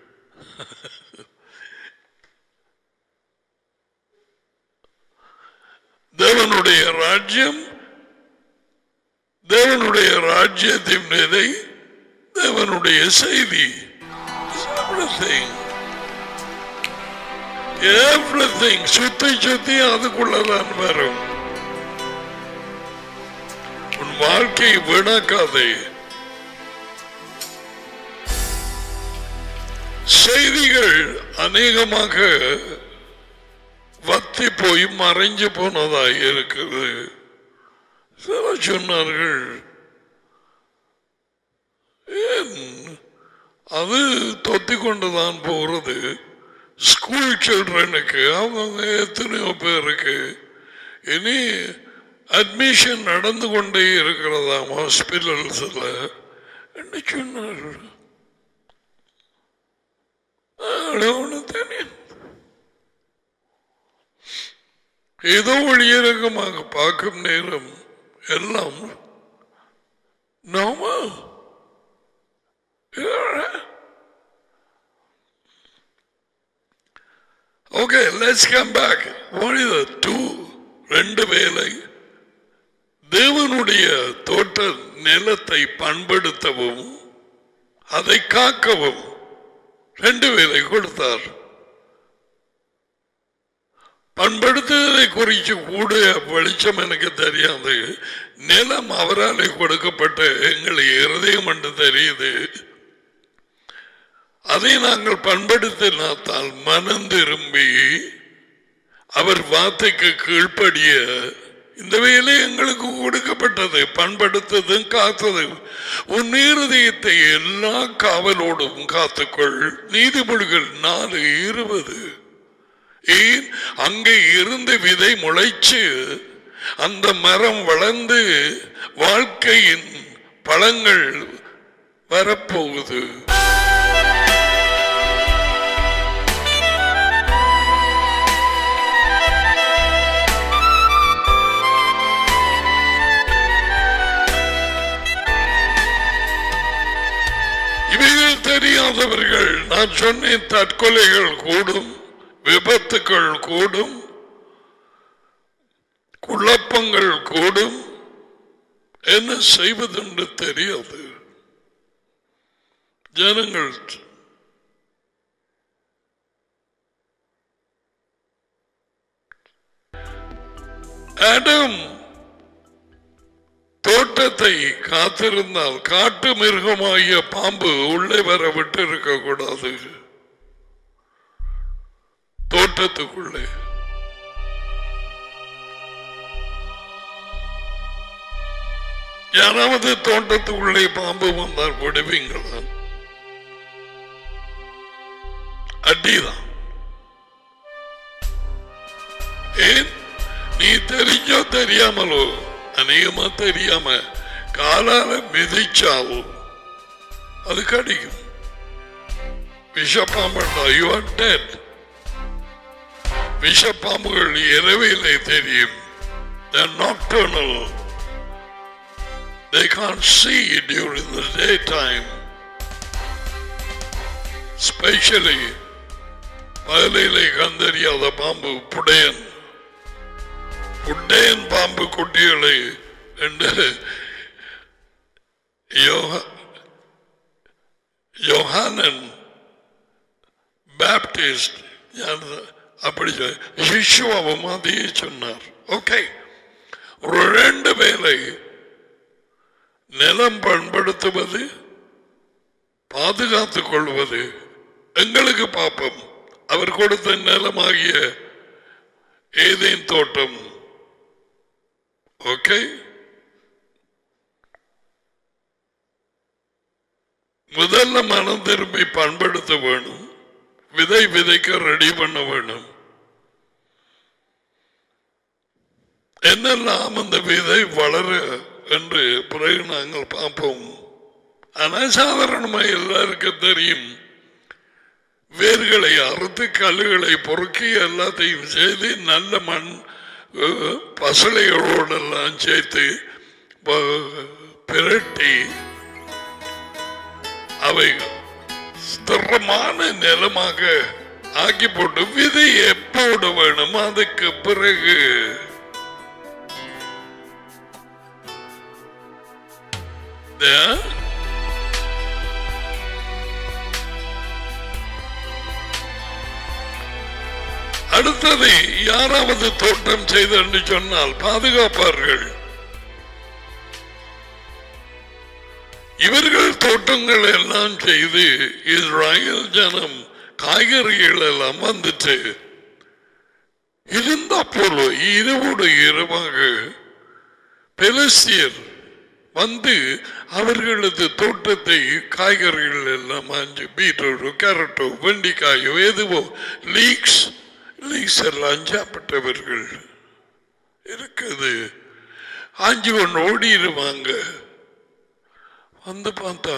தேவனுடைய ராஜ்யம், தேவனுடைய ராஜ்யத்தின் விதை, தேவனுடைய செய்தி. Everything சுத்தி சுத்தி அதுக்குள்ளதான் வரும். உன் வாழ்க்கை வீணாக்காதே. செய்திகள் அநேகமாக வத்தி போய் மறைஞ்சு போனதாய் இருக்குது. சில சொன்னார்கள் அது தொத்தி கொண்டுதான் போறது. ஸ்கூல் சில்ட்ரனுக்கு அவங்க எத்தனையோ பேருக்கு இனி அட்மிஷன் நடந்து கொண்டே இருக்கிறதாம் ஹாஸ்பிட்டல்ஸ்ல என்ன சொன்னார்கள். ஏதோ ஒளியிறக்கமாக பார்க்கும் நேரம் எல்லாம் நாம okay, let's come back. What is the two? ரெண்டு வேலை தேவனுடைய தோட்ட நிலத்தை பண்படுத்தவும் அதை காக்கவும் ரெண்டு வேலை கொடுத்தார். பண்படுத்துவதை குறித்து கூட வெளிச்சம் எனக்கு தெரியாது. நிலம் அவரால் கொடுக்கப்பட்ட எங்களை இருதயம் என்று தெரியுது. அதை நாங்கள் பண்படுத்தினால் மனம் திரும்பி அவர் வார்த்தைக்கு கீழ்ப்படிய இந்த வேலை எங்களுக்கு கொடுக்கப்பட்டது. பண்படுத்ததும் காத்தது. உன் இருதயத்தை எல்லா காவலோடும் காத்துக்கொள். நீதிமொழிகள் நாலு இருபது. ஏன் அங்கே இருந்து விதை முளைச்சு அந்த மரம் வளர்ந்து வாழ்க்கையின் பழங்கள் வரப்போகுது. இவைகள் தெரியாதவர்கள், நான் சொன்னேன், தற்கொலைகள் கூடும், விபத்துக்கள் கூடும், குழப்பங்கள் கூடும். என்ன செய்வதென்று தெரியாது ஜனங்கள். ஆடம் தோட்டத்தை காத்திருந்தால் காட்டு மிருகமாகிய பாம்பு உள்ளே வர விட்டு இருக்க கூடாது. தோட்டத்துக்குள்ளே யாராவது தோட்டத்துக்குள்ளே பாம்பு வந்தால் விடுவீங்களா? அடிதான். ஏன்? நீ தெரிஞ்சோ தெரியாமலோ, அநேகமா தெரியாம காலால மிதிச்சாலும் அது கடிக்கும். விஷப்பாம்பு யூ ஆர் டெட். விஷப்பாம்புகள் இரவிலே தெரியும். They are nocturnal. They can't see during the daytime. Especially பகலிலே கண்டறியாத பாம்பு புடையன். புடையன் பாம்பு குட்டிகளை என்று யோஹானன் பேப்டிஸ்ட் அப்படி யெஷுவாவும் அதையே சொன்னார். ஓகே, ஒரு ரெண்டு வேளை நிலம் பண்படுத்துவது, பாதுகாத்துக் கொள்வது எங்களுக்கு பாப்பம். அவர் கொடுத்த நிலமாகிய ஏதேன் தோட்டம். ஓகே, முதல்ல மனம் திரும்பி பண்படுத்த வேணும். விதை விதைக்க ரெடி பண்ண வேணும். என்னெல்லாம் அந்த விதை வளர என்று பிறகு நாங்கள் பார்ப்போம். ஆனால் சாதாரணமாக எல்லாருக்கும் தெரியும், வேர்களை அறுத்து கல்லுகளை பொறுக்கி எல்லாத்தையும் செய்து நல்ல மண் பசலைகளோடெல்லாம் சேர்த்து பிரட்டி அவை ஸ்திரமான நிலமாக ஆக்கி போட்டு விதை எப்போடு வேணும் அதுக்கு பிறகு அடுத்தது யாராவது தோட்டம் செய்து என்று சொன்னால் பாதுகாப்பார்கள். இவர்கள் தோட்டங்கள் எல்லாம் செய்து இஸ்ராயல் ஜனம் காய்கறிகள் எல்லாம் வந்துட்டு இருந்த போல இரவோடு இரவாக பெலிஸ்தியர் வந்து அவர்களது தோட்டத்தை காய்கறிகள் எல்லாம் ஆஞ்சு பீட்ரூட்டோ கேரட்டோ வெண்டிக்காயோ எதுவோ லீக்ஸ் லீக்ஸ் எல்லாம் சாப்பிட்டவர்கள் இருக்குது. ஆஞ்சு கொண்டு ஓடிடுவாங்க. வந்து பார்த்தா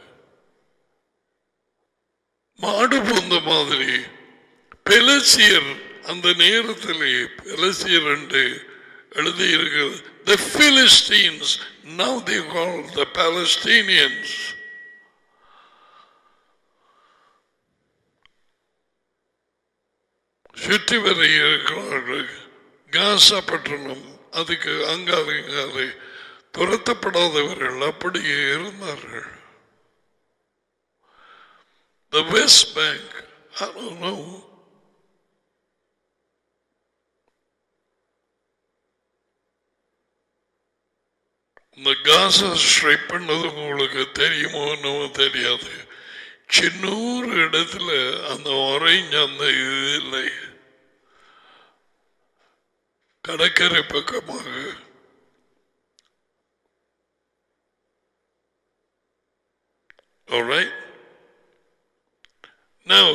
மாடு போந்த மாதிரி பெலிஸ்தியர் அந்த நேரத்திலே பெலிஸ்தியர் என்று எழுதி இருக்கிறது. The Philistines, now they call the Palestinians. சுற்றி வர இருக்கிறார்கள். காசா பட்டணம் அதுக்கு அங்காறு இங்காறு துரத்தப்படாதவர்கள் அப்படியே இருந்தார்கள். The West Bank, I don't know. இந்த காசா ஸ்ட்ரைப் பண்ணது உங்களுக்கு தெரியுமோ என்னவோ தெரியாது. சின்னூர் இடத்துல அந்த ஆரஞ்சு அந்த இது இல்லை, கடற்கரை பக்கமாக alright. Now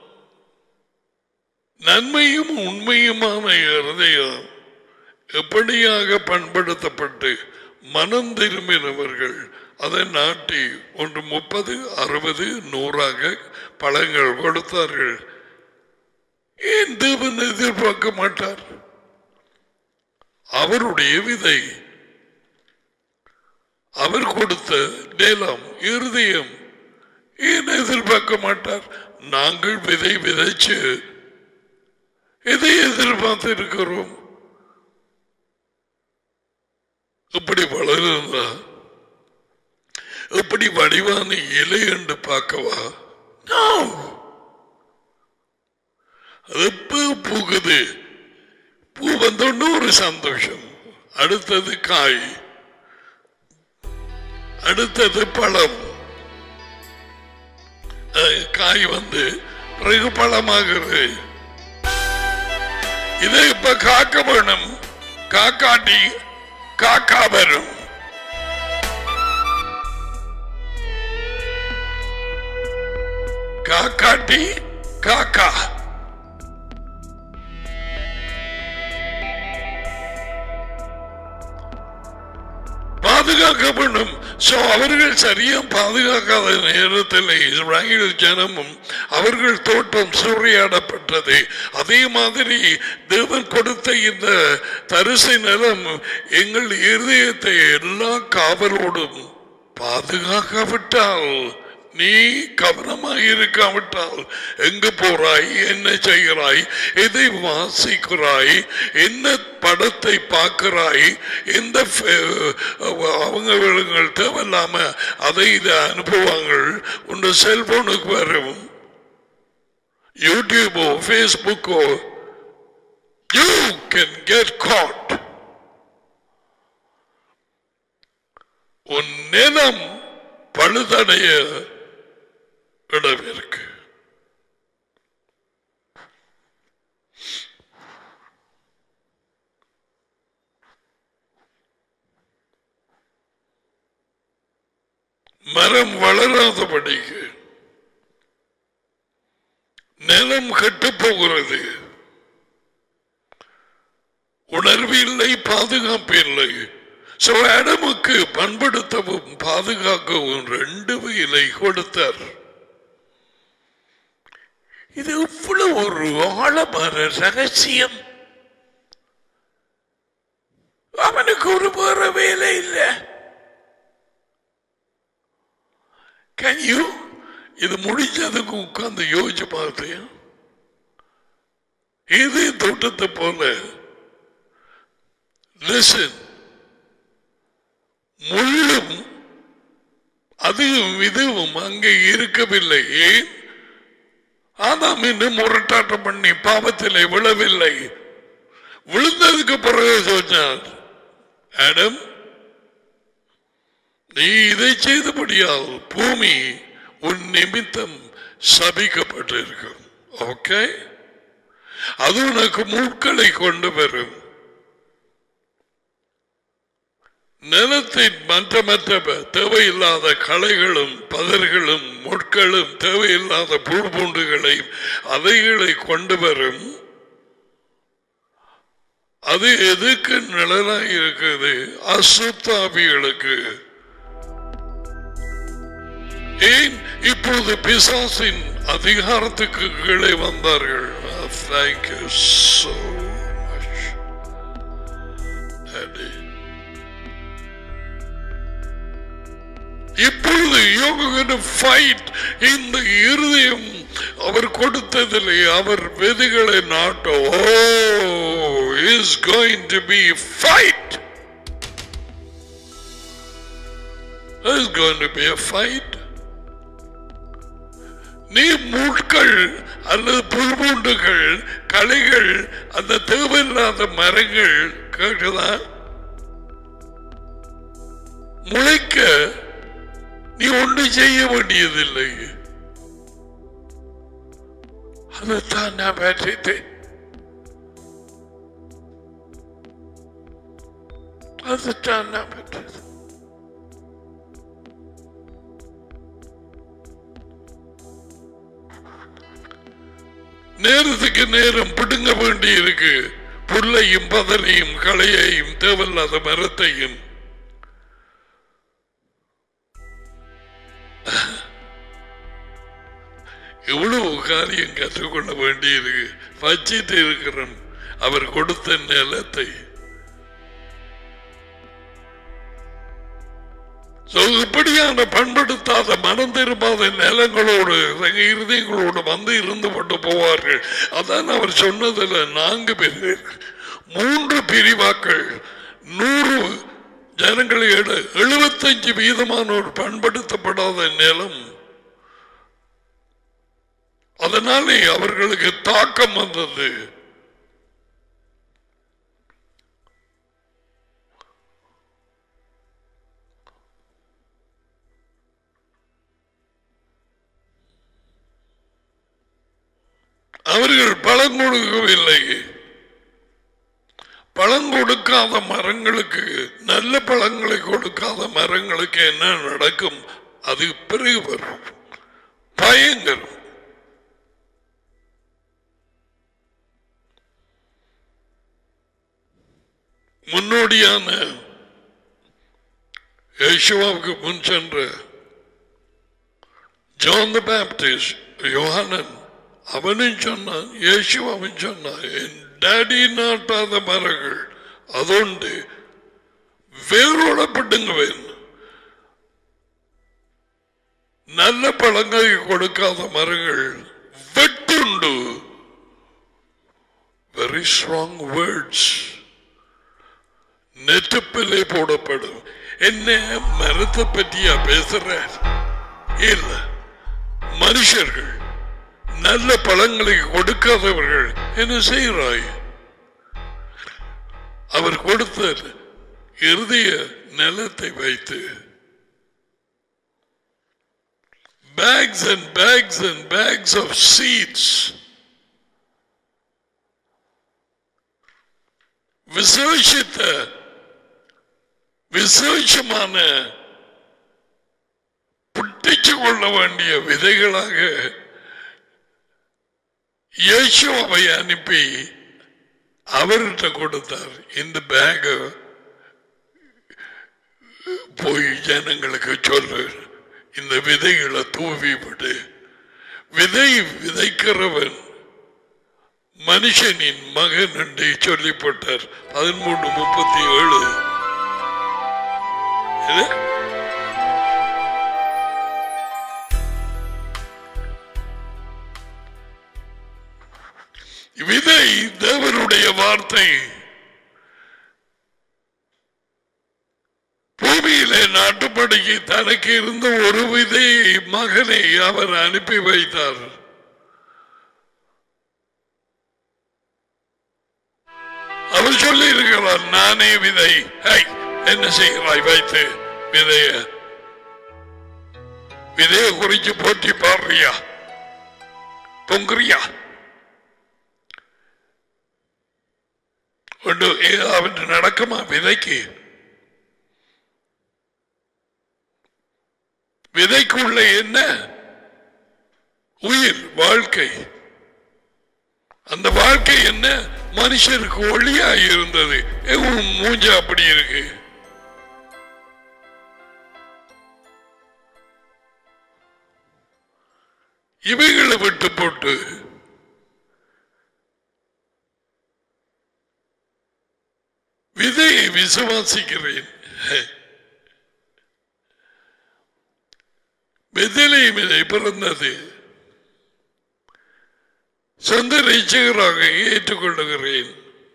நன்மையும் உண்மையுமான இருதயம் எப்படியாக பண்படுத்தப்பட்டு மனம் திரும்பினவர்கள் அதை நாட்டி ஒன்று முப்பது அறுபது நூறாக பழங்கள் கொடுத்தார்கள். ஏன் தேவன் எதிர்பார்க்க மாட்டார்? அவருடைய விதை, அவர் கொடுத்த நிலம் இருதயம் ஏன் எதிர்பார்க்க மாட்டார்? நாங்கள் விதை விதைச்சு எதை எதிர்பார்த்து இருக்கிறோம்? இப்படி வளருந்தா எப்படி வடிவான இலை என்று பார்க்கவா? அது பூ பூக்குது, பூ வந்தோன்னு ஒரு சந்தோஷம், அடுத்தது காய், அடுத்தது பழம், காய் வந்து பிறகு பழமாகிறது. இதை இப்ப காக்க வேணும், காக்காட்டி காக்கா வரும். இல்லாட்டி காக்கா. பாதுகாக்கப்படும். அவர்கள் சரியா பாதுகாக்காத நேரத்தில் இஸ்ரவேல் ஜனமும் அவர்கள் தோட்டம் சூறையாடப்பட்டது. அதே மாதிரி தேவன் கொடுத்த இந்த தரிசு நிலம் எங்கள் இருதயத்தை எல்லா காவலோடும் பாதுகாக்காவிட்டால், நீ கவனமாக இருக்காவிட்டால், எங்கு போறாய், என்ன செய்கிறாய், எதை வாசிக்கிறாய், என்ன படத்தை பார்க்கிறாய், எந்த அவங்க தேவையில்லாம அதை இதை அனுப்புவாங்கள் உன் செல்போனுக்கு வரும், யூடியூபோ பேஸ்புக்கோ, you can get caught. உன் நிலம் பழுதடைய இடம் இருக்கு. மரம் வளராதபடிக்கு நிலம் கெட்டு போகிறது. உணர்வு இல்லை, பாதுகாப்பு இல்லை. ஆடமுக்கு பண்படுத்தவும் பாதுகாக்கவும் ரெண்டு வயலை கொடுத்தார். இது இவ்வளவு ஒரு ஆழமான ரகசியம். அவனுக்கு ஒரு வேற வேலை இல்லை. கேன் யூ இது முடிஞ்சதுக்கு உட்கார்ந்து யோசிச்சு பார்த்து, இது தோட்டத்தை போல லிசன், முள்ளும் அதுவும் இதுவும் அங்கே இருக்கவில்லை. ஏன்? ஆதாம் இன்னும் முரட்டாட்டம் பண்ணி பாவத்திலே விழவில்லை. விழுந்ததுக்கு பிறகு சொன்னார், ஆடம், நீ இதை செய்தபடியால் பூமி உன் நிமித்தம் சபிக்கப்பட்டிருக்கும். ஓகே, அது உனக்கு முட்களை கொண்டு வரும். நிலத்தின் மற்ற மற்ற தேவையில்லாத களைகளும் பதர்களும் முட்களும் தேவையில்லாத புழு பூண்டுகளையும் அதைகளை கொண்டு வரும். அது எதுக்கு நிழலாக இருக்குது? அசுத்தாவிகளுக்கு. ஏன் இப்போது பிசாசின் அதிகாரத்துக்கு கீழே வந்தார்கள்? Thank you so much, Daddy. இப்பொழுது you're going to fight. இந்த இருதயம் அவர் கொடுத்ததிலே அவர் விதிகளை நாட்ட. Oh, is going to be fight. There's going to be a fight. நீ முட்கள் அல்லது புல்பூண்டுகள் களைகள் அந்த தேவையில்லாத மரங்கள் கேட்குதா முளைக்க நீ ஒன்று செய்ய வேண்டியதில்லை. அதைத்தான் நான் பேசிட்டேன். அதைத்தான் நான் பேசுறேன். நேரத்துக்கு நேரம் பிடுங்க வேண்டி இருக்கு. புல்லையும் பதனையும் களையையும் தேவையில்லாத மரத்தையும். இவ்வளவு காரியம் கற்றுக்கொள்ள வேண்டி இருக்கு. வச்சிட்டு இருக்கிறோம் அவர் கொடுத்த நிலத்தை. இப்படியான பண்படுத்தாத மனம் திரும்பாத நிலங்களோடு இருதயங்களோடு வந்து இருந்து கொண்டு போவார்கள். அதான் அவர் சொன்னதில் நான்கு பேர் மூன்று பிரிவாக்கள் நூறு ஜனங்களை எழுபத்தஞ்சு வீதமான ஒரு பண்படுத்தப்படாத நிலம். அதனாலே அவர்களுக்கு தாக்கம் வந்தது. அவர்கள் பழம் கொடுக்கவில்லை. பழம் கொடுக்காத மரங்களுக்கு, நல்ல பழங்களை கொடுக்காத மரங்களுக்கு என்ன நடக்கும்? அது பிறகு வரும் பயங்கரம். முன்னோடியான யேசுவாவுக்கு முன் சென்ற ஜான் தி பாப்டிஸ்ட் யோஹானன் அவனும் சொன்னான், யேசுவாவும் சொன்னான், என் டாடி நாட்டாத மரங்கள் அதோண்டு வேரோடப்பட்டுங்குவேன், நல்ல பழங்களை கொடுக்காத மரங்கள் வெட்டுண்டு. Very strong words. நெருப்பிலே போடப்படும். என்ன மரத்தை பற்றியா பேசுற? இல்ல, மனுஷர்கள் நல்ல பழங்களை கொடுக்காதவர்கள் என்ன செய்கிறாய்? அவர் கொடுத்த இறுதிய நிலத்தை வைத்து bags and bags and bags of seeds, விசேஷித்த விசேஷமான புட்டிச்சு கொள்ள வேண்டிய விதைகளாக இயேசுவை அனுப்பி அவர்கிட்ட கொடுத்தார். இந்த பேக போய் ஜனங்களுக்கு சொல்லு, இந்த விதைகளை தூவி விடு. விதை விதைக்கிறவன் மனுஷனின் மகன் என்று சொல்லிப்பட்டார். பதிமூன்று முப்பத்தி ஏழு. விதை தேவனுடைய வார்த்தை பூமியிலே நாட்டுப்படிக்கு தனக்கு இருந்த ஒரு விதை மகனை அவர் அனுப்பி வைத்தார். அவர் சொல்லி இருக்கிறார், நானே விதை. என்ன செய்கிறாய் வைத்து விதைய? விதைய குறிச்சு போற்றி பாடுறியா? பொங்குறியா? ஒன்று ஏதாவது நடக்குமா? விதைக்கு விதைக்குள்ள என்ன? உயிர், வாழ்க்கை. அந்த வாழ்க்கை என்ன? மனுஷருக்கு ஒளியாய் இருந்தது. மூஞ்ச அப்படி இருக்கு. இவைகளை விட்டு போட்டு விதையை விசுவாசிக்கிறேன். விதிலை விதை பிறந்தது, சொந்த ரட்சகராக ஏற்றுக்கொள்ளுகிறேன்.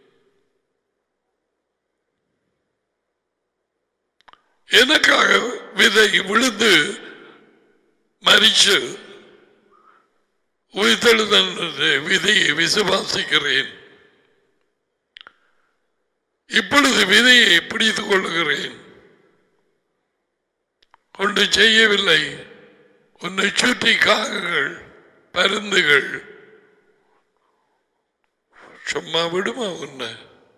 எனக்காக விதை விழுந்து மரிச்சு உயிர்த்தெழுதல் விதையை விசுவாசிக்கிறேன். இப்பொழுது விதையை பிடித்துக் கொள்ளுகிறேன். ஒன்று செய்யவில்லை. உன்னை சுற்றி காகங்கள், பருந்துகள் சும்மா விடுமா உன்னை?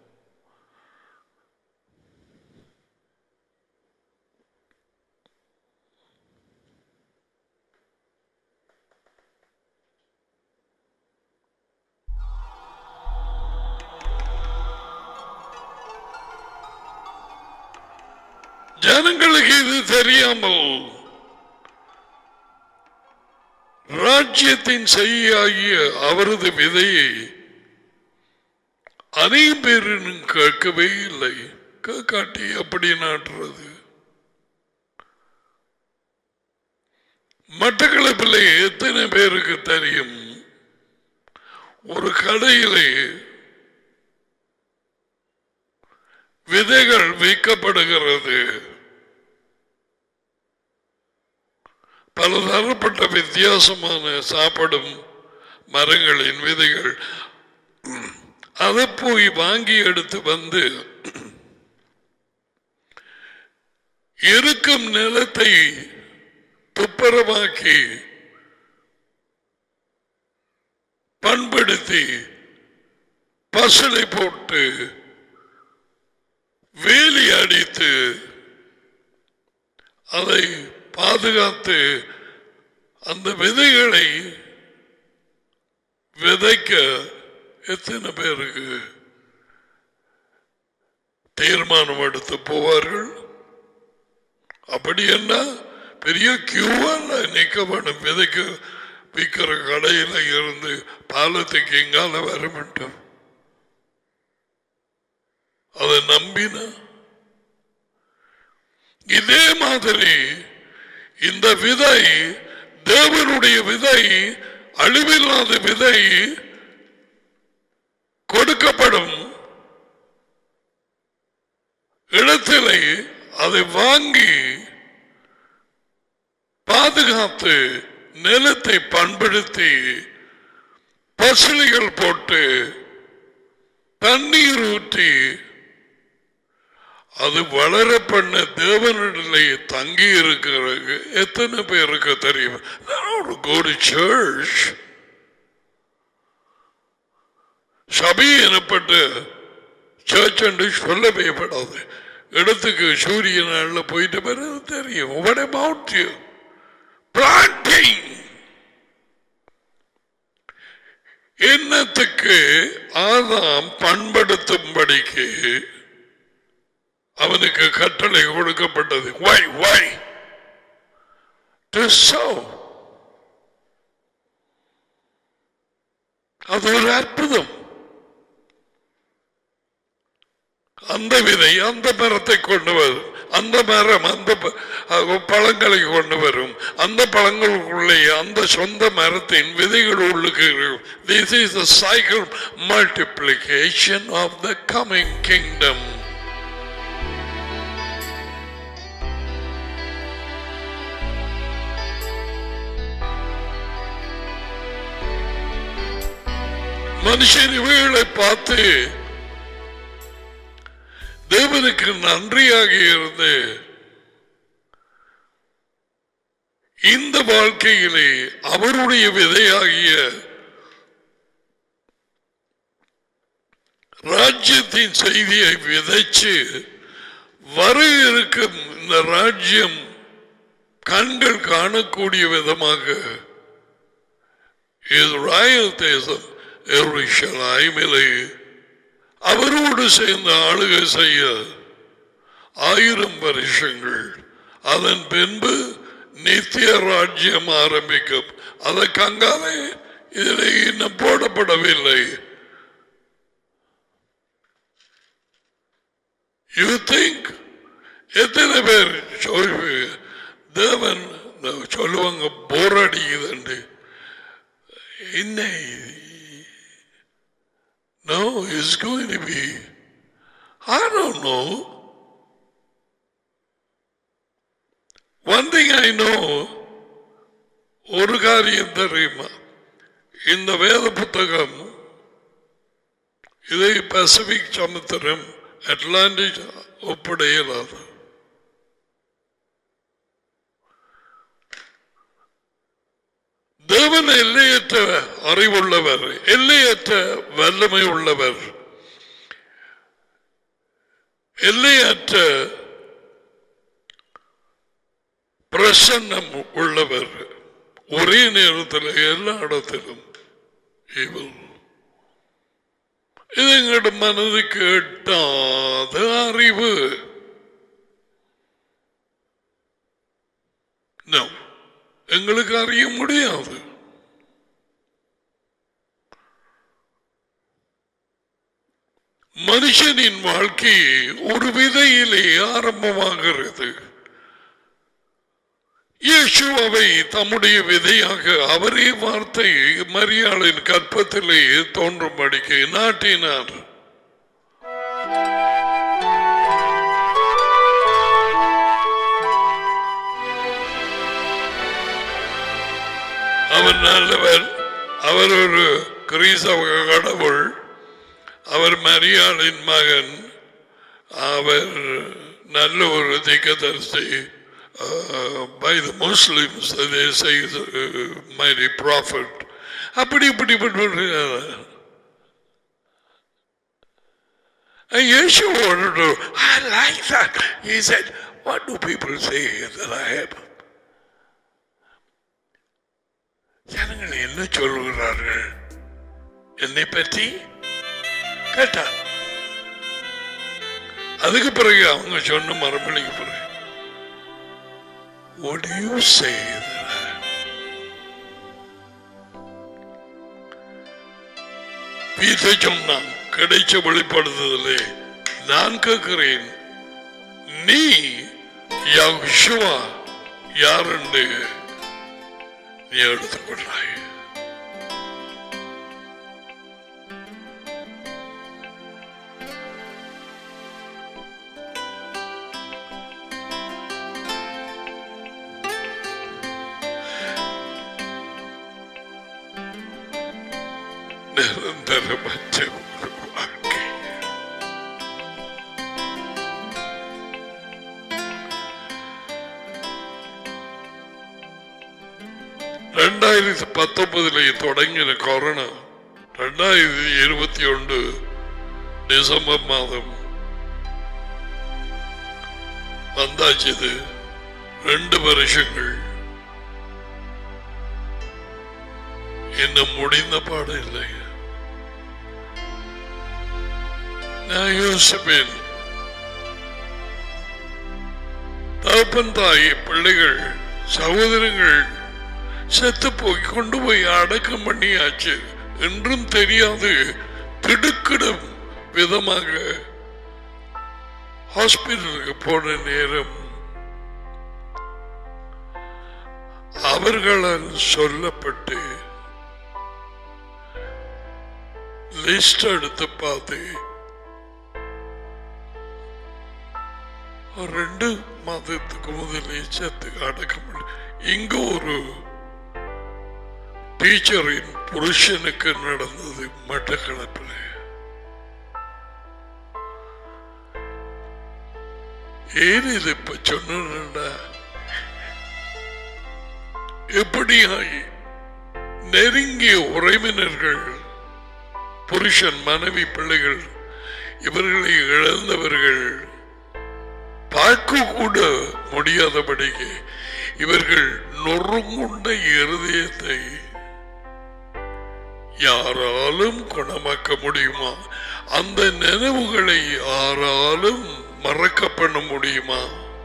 ஜனங்களுக்கு இது தெரியாமல் ராஜ்யத்தின் செய்யாகிய அவரது விதையை அநேக பேரும் கேட்கவே இல்லை. கேட்காட்டி அப்படி நாட்டுறது. மட்டக்களப்பில் எத்தனை பேருக்கு தெரியும், ஒரு கடையிலே விதைகள் விற்கப்படுகிறது. பலதரப்பட்ட வித்தியாசமான சாப்பிடும் மரங்களின் விதைகள். அதை போய் வாங்கி எடுத்து வந்து இருக்கும் நிலத்தை துப்புரமாக்கி பண்படுத்தி பசலை போட்டு வேலி அடித்து அதை பாதுகாத்து அந்த விதைகளை விதைக்க எத்தனை பேருக்கு தீர்மானம் எடுத்து போவார்கள். அப்படி என்ன பெரிய கியூவால நிக்க வேணும். விதைக்கு விற்கிற கடையில இருந்து பாலத்துக்கு எங்கால வர வேண்டும். அதை நம்பின இதே மாதிரி இந்த விதை தேவனுடைய விதை, அழிவில்லாத விதை கொடுக்கப்படும் இடத்திலே அதை வாங்கி பாதுகாத்து நிலத்தை பண்படுத்தி பசுளிகள் போட்டு தண்ணீர் ஊற்றி அது வளர பண்ண தேவனிடலே தங்கி இருக்கிறது. எத்தனை பேருக்கு தெரியும்? Go to church. சபை எனப்பட்ட சர்ச் என்று சொல்லவே படாது இடத்துக்கு சூரிய நாள்ல போயிட்டு பிறகு தெரியும். What about you? Planting. என்னத்துக்கு ஆதாம் பண்படுத்தும்படிக்கு அவனுக்கு கட்டளை கொடுக்கப்பட்டது. Why? Why? To sow. அது ஒரு அற்புதம். அந்த விதை அந்த மரத்தை கொண்டு வரும், அந்த மரம் அந்த பழங்களை கொண்டு வரும், அந்த பழங்களுக்குள்ளே அந்த சொந்த மரத்தின் விதைகள் உள்ளுக்கு. This is the cycle multiplication of the coming kingdom. மனுஷன் இவைகளை பார்த்து தேவனுக்கு நன்றியாக இருந்து இந்த வாழ்க்கையிலே அவருடைய விதையாகிய ராஜ்யத்தின் செய்தியை விதைச்சு வர இருக்கும் இந்த ராஜ்யம் கண்கள் காணக்கூடிய விதமாக இஸ்ராயேல் தேசம் எருசலேமிலே அவரோடு சேர்ந்து ஆளுகை செய்ய ஆயிரம் வருஷங்கள், அதன் பின்பு நித்திய ராஜ்யம் ஆரம்பிக்கும். அதற்கு அங்காலே இதில் இன்னும் போடப்படவில்லை. யூ திங்க் எத்தனை பேர் தேவன் சொல்லுவாங்க போர் அடிக்குது. என்ன? No, it's going to be, I don't know. One thing I know, ஒரு காரியம் தெரியுமா, இந்த வேத புத்தகம் இதை பசிபிக் சமுத்திரம் அட்லாண்டிக் ஒப்படையலாது. தேவன் எல்லையற்ற அறிவுள்ளவர், எல்லையற்ற வல்லமை உள்ளவர், எல்லையற்ற பிரசன்னம் உள்ளவர். ஒரே நேரத்தில் எல்லா இடத்திலும் இது எங்களோட மனதுக்கு எட்டாத அறிவு. எங்களுக்கு அறிய முடியாது. மனுஷனின் வாழ்க்கை ஒரு விதையிலே ஆரம்பமாகிறது. இயேசுவை தம்முடைய விதையாக அவரே வார்த்தை மரியாளின் கற்பத்திலே தோன்றும்படிக்கு நாட்டினார். அவர் நல்லவர், அவர் ஒரு கிறிஸ்தவ கடவுள், அவர் மரியாளின் மகன், அவர் நல்ல ஒரு தீர்க்கதரிசி. By the Muslims they say uh, mighty prophet. அப்படி இப்படி Yeshua wanted to, I like that. He said, what do people say that I have? ஜனங்கள் என்ன சொல்லுகிறார்கள் என்னை பற்றி கேட்டார். அதுக்கு பிறகு அவங்க சொன்ன மறுமொழிக்கு பிறகு what do you say பீதை சொன்னான் கிடைச்ச வெளிப்படுத்துதலே நான் கேட்கிறேன் நீ யெகோவா யார் என்று நீ எடுத்துக்கொள்ளாய் நிரந்தரமற்ற ஒரு வாழ்க்கை ரெண்டாயிரத்தி பத்தொன்பதுல தொடங்கின கொரோனா ரெண்டாயிரத்தி இருபத்தி ஒன்று டிசம்பர் மாதம் வந்தாச்சு. ரெண்டு வருஷங்கள் இன்னும் முடிந்த பாடு இல்லை. நான் யோசிப்பேன், தகப்பன் தாய் பிள்ளைகள் சகோதரங்கள் செத்து போய் கொண்டு போய் அடக்கம் பண்ணியாச்சு என்றும் தெரியாது திடுக்கிடும் விதமாக ஹாஸ்பிட்டலுக்கு போன நேரம் அவர்களால் சொல்லப்பட்டு லிஸ்ட் எடுத்து பார்த்து ரெண்டு மாதத்துக்கு முதலே செத்து அடக்கம். இங்க ஒரு டீச்சரின் புருஷனுக்கு நடந்தது மட்டக்களப்பில். ஏன் இது இப்ப சொன்னா எப்படியாய் நெருங்கிய உறவினர்கள் புருஷன் மனைவி பிள்ளைகள் இவர்களை இழந்தவர்கள் பார்க்க கூட முடியாதபடிக்கு இவர்கள் நொறுங்குண்ட இருதயத்தை யாராலும் குணமாக்க முடியுமா? அந்த நினைவுகளை யாராலும் மறக்க பண்ண முடியுமா?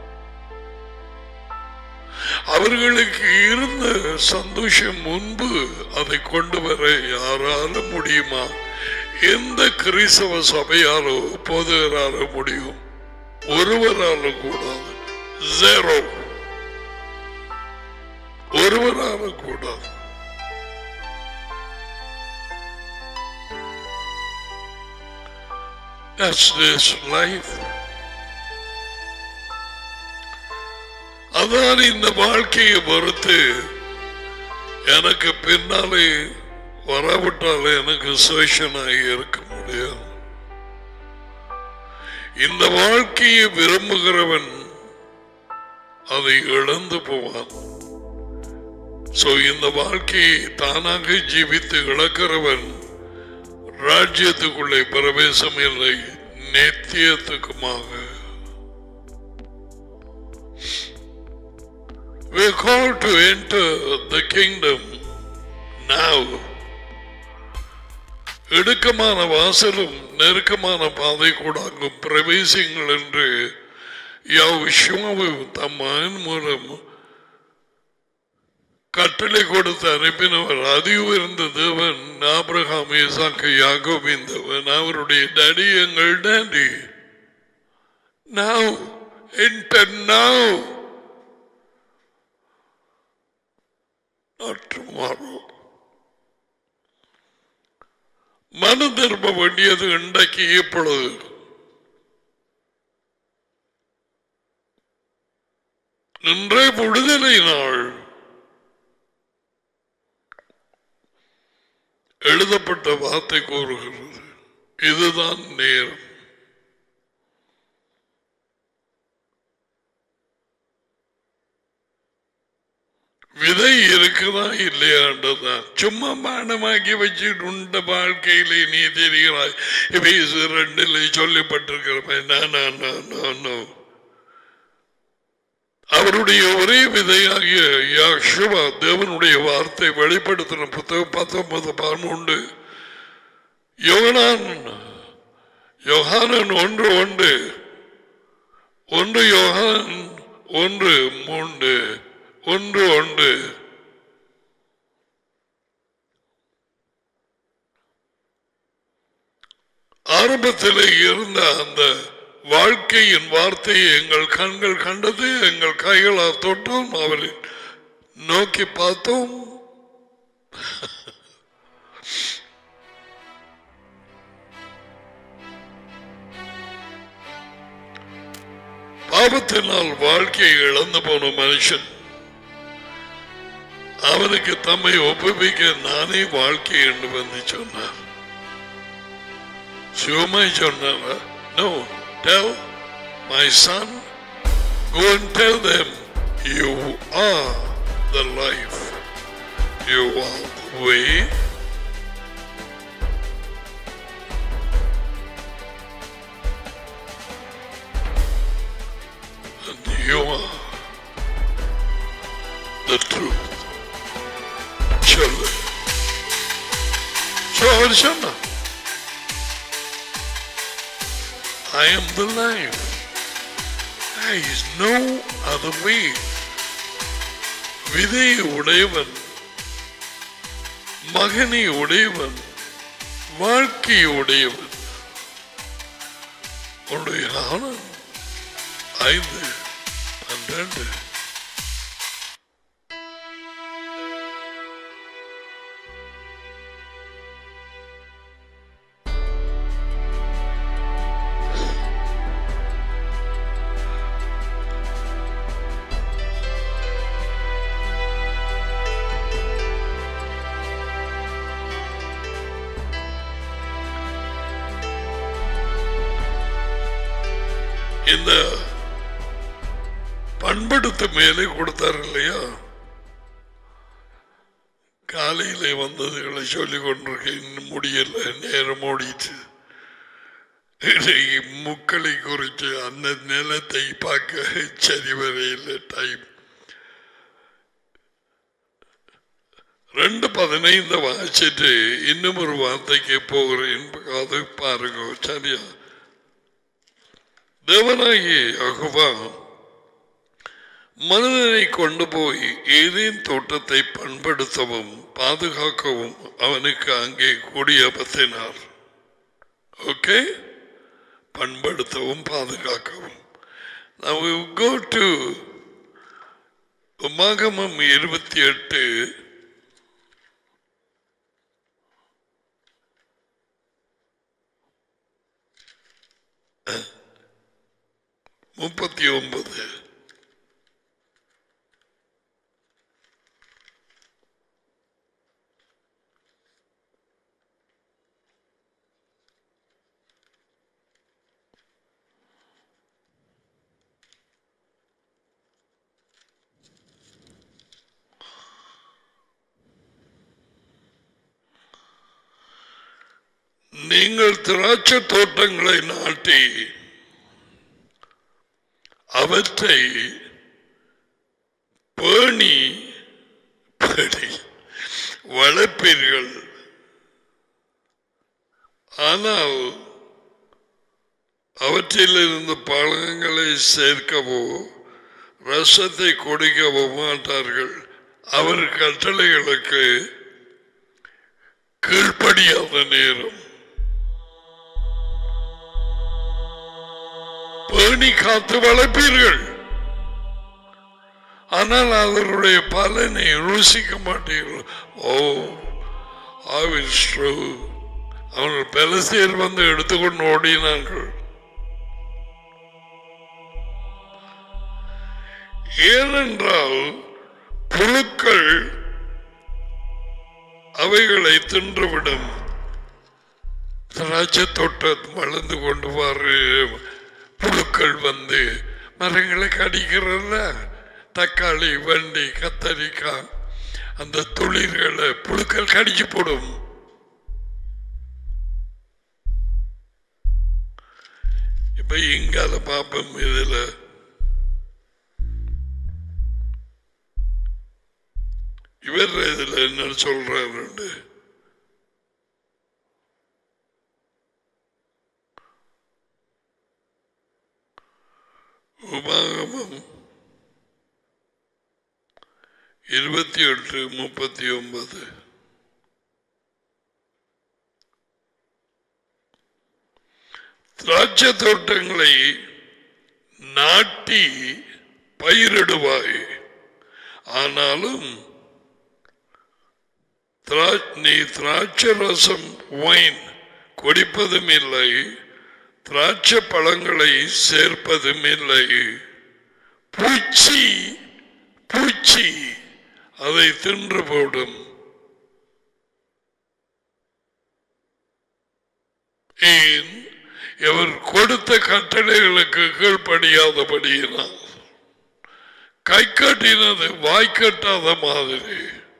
அவர்களுக்கு இருந்த சந்தோஷம் முன்பு அதை கொண்டு வர யாராலும் முடியுமா? எந்த கிறிஸ்தவ சபையாலோ போதகரால முடியும்? ஒருவரால கூடாது. ஜீரோ. ஒருவரால கூடாது. That's this life. அதான் இந்த வாழ்க்கையை பொறுத்து எனக்கு பின்னாலே வராவிட்டாலே எனக்கு சேஷனாக இருக்க முடியாது. இந்த வாழ்க்கையை விரும்புகிறவன் அதை இழந்து போவான். சோ இந்த வாழ்க்கையை தானாக ஜீவித்து இழக்கிறவன் ராஜ்யத்துக்குள்ளே பிரவேசம் இல்லை, நித்தியத்துக்குமாக. We are called to enter the kingdom now. இடுக்கமான வாசலும் நெருக்கமான பாதை கூடாங்கும் பிரவேசிங்கள் என்று யெகோவா தம் மகன் மூலம் கட்டளை கொடுத்து அனுப்பினவர். அதி உயர்ந்த தேவன் ஆபிரகாம், ஈசாக்கு, யாக்கோபின் தேவன், அவருடைய டாடி எங்கள் daddy. Now, enter now, not tomorrow. மன திரும்ப வேண்டியது இன்றைக்கு இப்பொழுது. இன்றைய விடுதலை நாள். எழுதப்பட்ட வார்த்தை கூறுகிறது, இதுதான் நேரம். விதை இருக்குதா இல்லையாண்டதான் சும்மா பானமாக்கி வச்சுட்டு வாழ்க்கையிலே நீ தெரிகிறாய். வயசு ரெண்டுல சொல்லப்பட்டிருக்கிற அவருடைய ஒரே விதையாகிய யெகோவா தேவனுடைய வார்த்தை வெளிப்படுத்தின புத்தகம் பத்தொன்பது பதினொன்று யோகானன் யோகானன் ஒன்று ஒன்று ஒன்று யோகான் ஒன்று மூன்று ஒன்று ஒன்று ஆரம்பத்தில் இருந்த அந்த வாழ்க்கையின் வார்த்தையை எங்கள் கண்கள் கண்டது, எங்கள் கைகளால் தொட்டோம், அவரை நோக்கி பார்த்தோம். பாவத்தினால் வாழ்க்கையை இழந்து போன மனுஷன் அவனுக்கு தம்மை ஒப்புவிக்க நானே வாழ்க்கை என்று வந்து சொன்னார். சிவமாய் சொன்னார், no, tell my son, go and tell them you are the life, you are the way, and you are the truth. சொல்லு. So அவர் சொன்னார், I am the life. There is no other way. விதை உடையவன், மகனை உடையவன், வாழ்க்கை உடையவன். உடைய ஆனந்த் ஐந்து பன்னிரண்டு. இந்த பண்படுத்த மேலே கொடுத்தார் இல்லையா, காலையில வந்ததுகளை சொல்லிக் கொண்டிருக்க இன்னும் முடியல, நேரம் ஓடிச்சு. முக்களை குறித்து அந்த நிலத்தை பார்க்க சரி வரையில் டைம். ரெண்டு பதினைந்து வாசிட்டு இன்னும் ஒரு வார்த்தைக்கு போகிறேன், அது பாருங்க. சரியா? தேவனாகிய யெகோவா மனிதனை கொண்டு போய் ஏதேன் தோட்டத்தை பண்படுத்தவும் பாதுகாக்கவும் அவனுக்கு அங்கே குடியமர்த்தினார். ஓகே, பண்படுத்தவும் பாதுகாக்கவும். Now we go to உபாகமம் இருபத்தி எட்டு முப்பத்தி ஒன்பது. நீங்கள் திராட்சை தோட்டங்களை நாட்டி அவற்றை பேணி பேணி வளர்ப்பீர்கள். ஆனால் அவற்றிலிருந்து பழங்களை சேர்க்கவோ ரசத்தை கொடுக்கவோ மாட்டார்கள். அவர் கட்டளைகளுக்கு கீழ்ப்படியாத நேரம் பேணி காத்து வளர்ப்பீர்கள், ஆனால் அதனுடைய பலனை ருசிக்க மாட்டீர்கள். ஓ, அவர்கள் பெலஸ்தீர் வந்து எடுத்துக்கொண்டு ஓடினார்கள். ஏனென்றால் புழுக்கள் அவைகளை தின்றுவிடும். திராட்சை தோட்டம் வளர்ந்து கொண்டு வாரு, புழுக்கள் வந்து மரங்களை கடிக்கிறல்ல, தக்காளி, வண்டி, கத்தரிக்காய், அந்த துளிர்களை புழுக்கள் கடிச்சு போடும். இப்ப இங்கால பாப்போம். இதுல இவர் இதுல என்ன சொல்றாரு? இருபத்தி எட்டு முப்பத்தி ஒன்பது. திராட்சை தோட்டங்களை நாட்டி பயிரிடுவாய், ஆனாலும் நீ திராட்சை ரசம் வைன் குடிப்பதும் இல்லை, திராட்சை பழங்களை சேர்ப்பதும் இல்லை. பூச்சி பூச்சி அதை தின்று போடும். ஏன்? இவர் கொடுத்த கட்டளைகளுக்கு கீழ்ப்படியாதபடியினால், கை கட்டினது வாய்க்கட்டாத மாதிரி.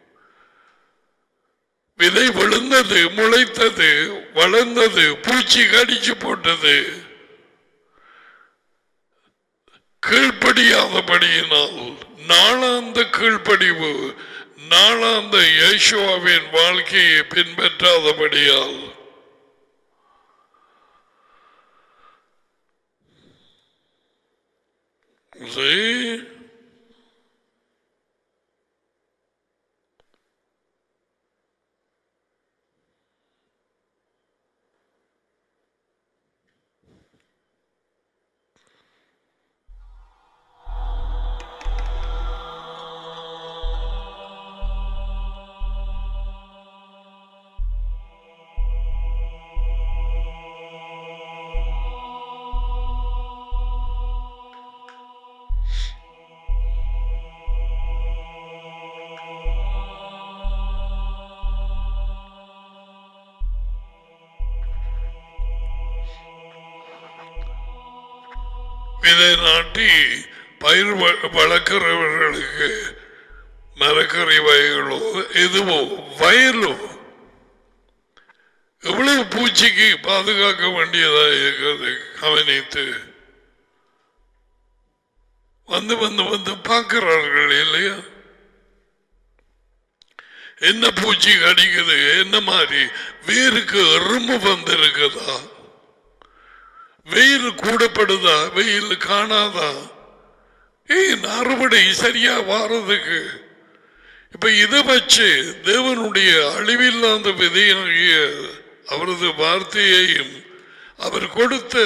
விதை விழுந்தது, முளைத்தது, வளர்ந்தது, பூச்சி கடிச்சு போட்டது. கீழ்ப்படியாதபடியினால், நாளாந்த கீழ்ப்படிவு, நாளாந்த யேசுவாவின் வாழ்க்கையை பின்பற்றாதபடியால் விதை நாட்டி பயிர் வளர்க்கிறவர்களுக்கு மரக்கறி வயலோ எதுவோ வயலோ எவ்வளவு பூச்சிக்கு பாதுகாக்க வேண்டியதா இருக்கிறது. கவனித்து வந்து வந்து வந்து பார்க்கிறார்கள் இல்லையா? என்ன பூச்சி கடிக்குது, என்ன மாதிரி வேருக்கு எறும்பு வந்து இருக்குதா, வெயில் கூடப்படுதா, வெயில் காணாதா, ஏன் அறுவடை சரியா வாரதுக்கு. இப்ப இதை வச்சு தேவனுடைய அழிவில்லாத விதையாகிய அவரது வார்த்தையையும் அவர் கொடுத்த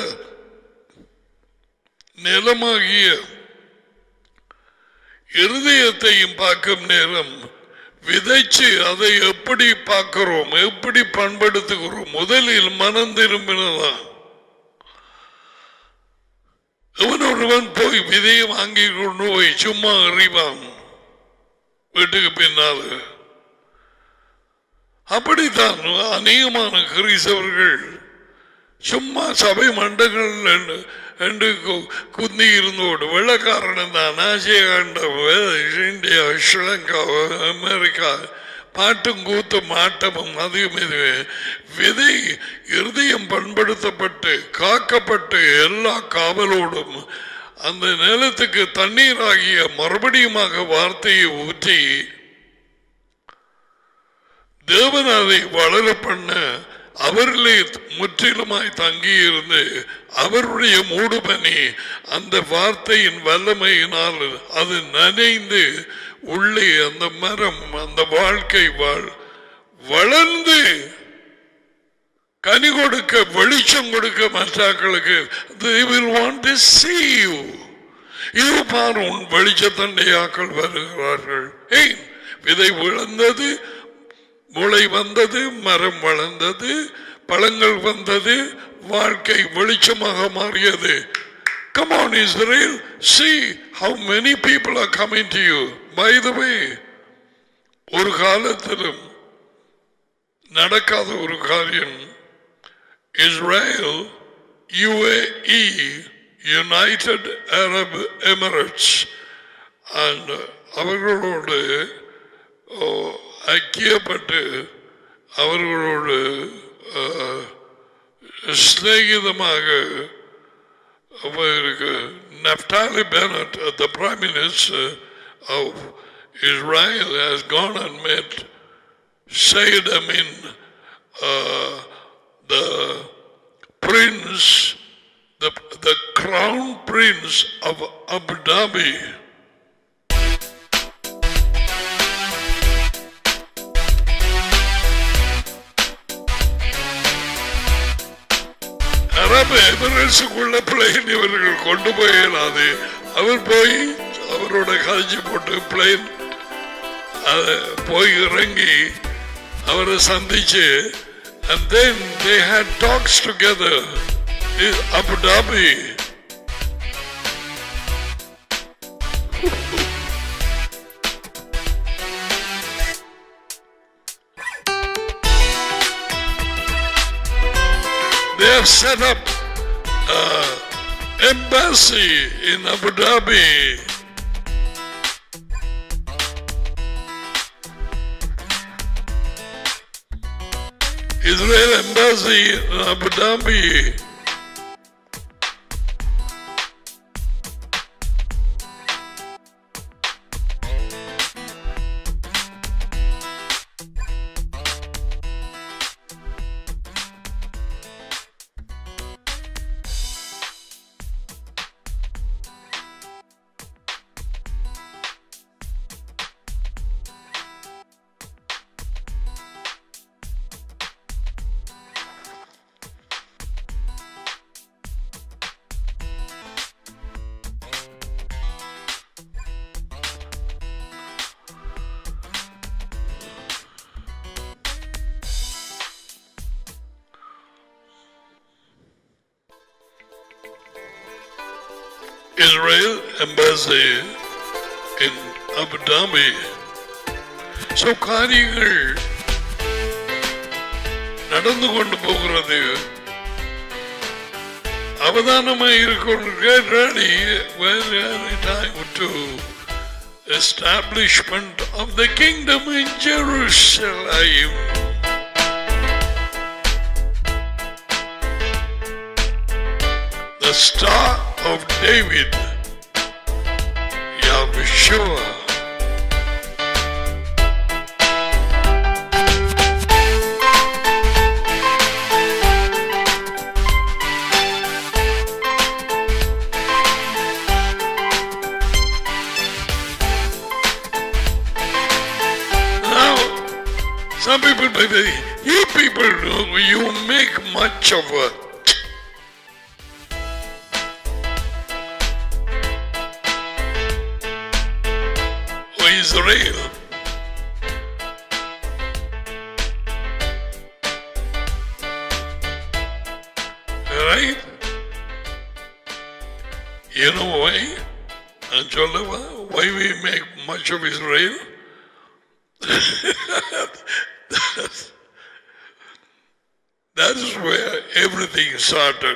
நிலமாகிய இருதயத்தையும் பார்க்கும் நேரம் விதைச்சு அதை எப்படி பார்க்கிறோம், எப்படி பண்படுத்துகிறோம். முதலில் மனம் திரும்பினதான். எவனொருவன் போய் விதையை வாங்கி கொண்டு போய் சும்மா அறிவான் வீட்டுக்கு பின்னால். அப்படித்தான் அநேகமான கிறிஸ்தவர்கள் சும்மா சபை மண்டங்கள் என்று குந்தி இருந்தோடு வெள்ளக்காரன் தான் ஆசிய கண்டம், இந்தியா, ஸ்ரீலங்கா, அமெரிக்கா, பாட்டும் கூத்தும் ஆட்டமும் அதிகம். இதுவே விதை இருதயம் பண்படுத்தப்பட்டு காக்கப்பட்டு எல்லா காவலோடும் அந்த நிலத்துக்கு தண்ணீராகிய மறுபடியுமாக வார்த்தையை ஊற்றி தேவன் அதை வளர பண்ண அவர்களே முற்றிலுமாய் தங்கி இருந்து அவருடைய மூடுபனி அந்த வார்த்தையின் வல்லமையினால் அது நனைந்து உள்ளே அந்த மரம் அந்த வாழ்க்கை வளர்ந்து கனி கொடுக்க வெளிச்சம் கொடுக்க மற்றாக்களுக்கு they will want to see you. இது பாரு உன் வெளிச்சத்தண்டையாக்கள் வருகிறார்கள். ஏய், விதை விழுந்தது, முளை வந்தது, மரம் வளர்ந்தது, பழங்கள் வந்தது, வாழ்க்கை வெளிச்சமாக மாறியது. Come on Israel, see how many people are coming to you. By the way, ஒரு காலத்திலும் நடக்காத ஒரு காரியம், Israel, U A E, United Arab Emirates, and அவர்களோடு ஐக்கியப்பட்டு அவர்களோடு சிநேகிதமாக Naftali Bennett, the Prime Minister of Israel, has gone and met Sayyid Amin, uh, the prince, the, the crown prince of Abu Dhabi. எவரெஸ்டுக்குள்ள plane இவர்கள் கொண்டு போயிடாது. அவர் போய் அவரோட கதைச்சு போட்டு பிளேன் போய் இறங்கி அவரை சந்திச்சு, and then they had talks together in Abu Dhabi. They have set up an embassy in Abu Dhabi. Israel embassy in Abu Dhabi. Israel embassy in Abu Dhabi. So காரியங்கள் நடந்து கொண்டு போகிறது. அவதானமாக இருக்கிறது. Time to establishment of the kingdom in Jerusalem. The star of David, Yahshua. Now, some people, maybe you people, you make much of it. Israel. Right? You know why? Anjolava, why we make much of Israel? That is where everything started.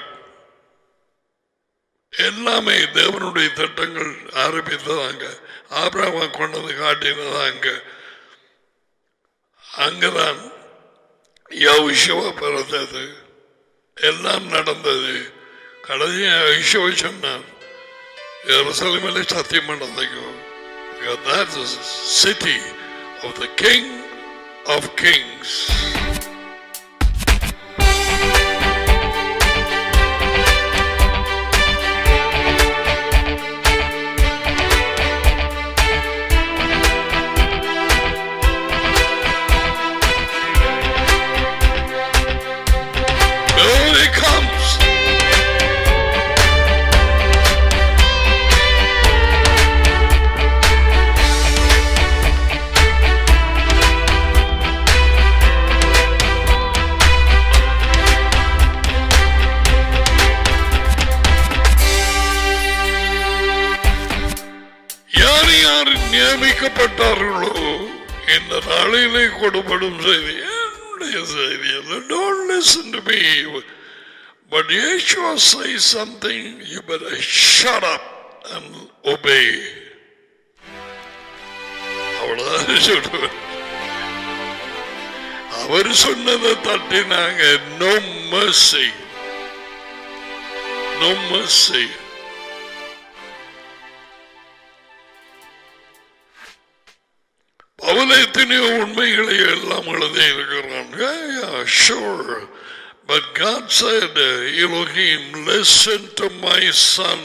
எல்லாமே தேவனுடைய திட்டங்கள் ஆரம்பித்ததாங்க. ஆபிரகாமை கொண்டது காட்டினதாங்க. அங்கதான் யெகோவா பிறந்தது. எல்லாம் நடந்தது. கடைசி யெகோவா சொன்னார், எருசலேமிலே சத்தியம் பண்ணதையும். That is the city of the King of Kings. நியமிக்கப்பட்டார்களோ இந்த நாளிலே கொடுபடும் செய்தி என்னுடைய செய்தி. Don't listen to me. But Yeshua says something, you better shut up and obey. அவ்வளவுதான் சொல்லுவேன். அவர் சொன்னதை தட்டினாங்க. No mercy. No mercy. அவளை எத்தனையோ உண்மைகளை எல்லாம் எழுதி இருக்கிறான். Yeah, sure. But God said, Elohim, listen to my son.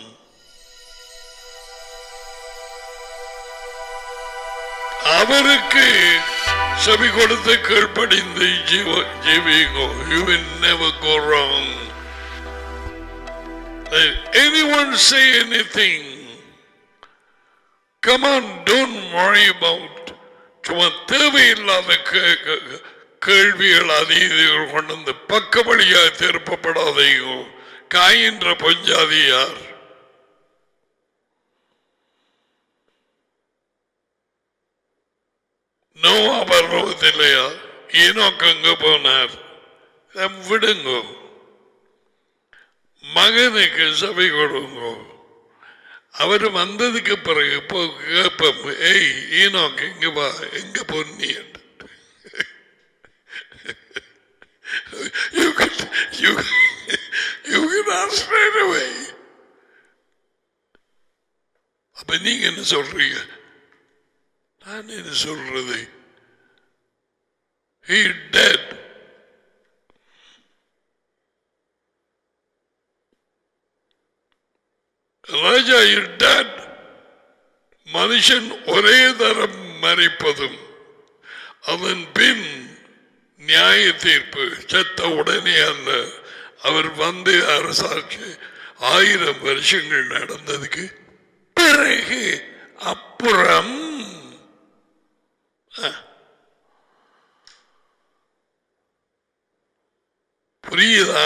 அவருக்கு செவி கொடுத்து கீழ்ப்படிந்து ஜீவிங்கோ. You will never go wrong. Let anyone say anything. Come on, don't worry about சும்மா தேவையில்லாத கேள்விகள் அதீதிகள் கொண்டு வந்து பக்க வழியாக திருப்பப்படாதையோ. காயின்ற பஞ்சாதியார் நோவா பர்வத்திலையா ஈனோக்கு எங்க போனார்? விடுங்கோ, மகனுக்கு சபை கொடுங்கோ. அவர் வந்ததுக்கு பிறகு இப்போ கேட்போம், ஏய் ஈனோக்கு எங்க வா, எங்க Ponni? You can, you, you can ask right away. அப்ப நீங்க என்ன சொல்றீங்க? நான் என்ன சொல்றது? He dead. Raja is dead. மனுஷன் ஒரே தரம் மரிப்பதும் அதன் பின் நியாய தீர்ப்பு செத்த உடனே அல்ல. அவர் வந்து அரசாட்சி ஆயிரம் வருஷங்கள் நடந்ததுக்கு பிறகு அப்புறம் புரியுதா?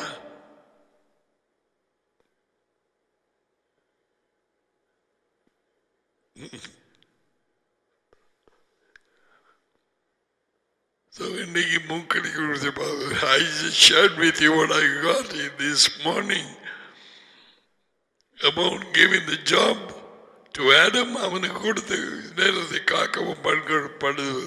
So இன்னைக்கு மூக்கடி கொடுத்து பாரு. I just shared with you what I got in this morning about giving the job to Adam. அவனுக்கு கொடுத்து நேரத்தை காக்கவும் படுது.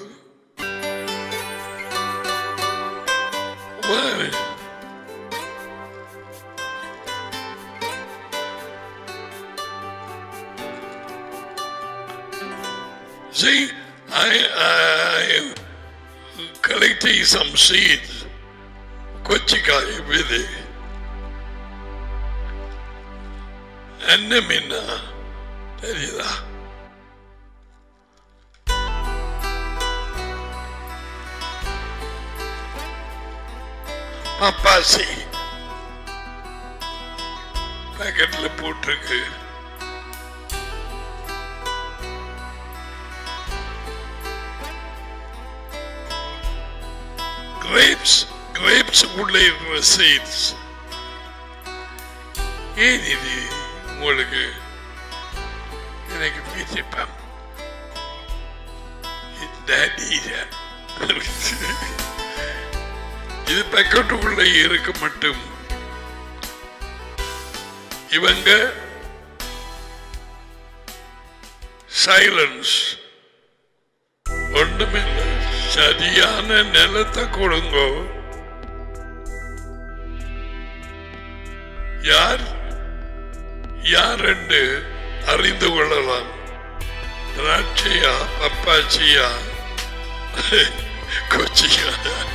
See, I, I collecting some seeds. கொச்சிக்காய் விதை. என்ன மீனா தெரியுதா? பப்பாசி பேக்கெட்ல போட்டிருக்கு. grapes grapes உள்ளே இருக்கிற seeds. ஏன் இது உங்களுக்கு எனக்கு பிடிப்பம் இது பேக்கெட்டுக்குள்ளே இருக்க மட்டும் இவங்க சைலன்ஸ் ஒன்றுமில்லை. சரியான நிலத்தை கொடுங்கோ. யார் யார் என்று அறிந்து கொள்ளலாம். திராட்சையா, பப்பாச்சியா, கொச்சியா?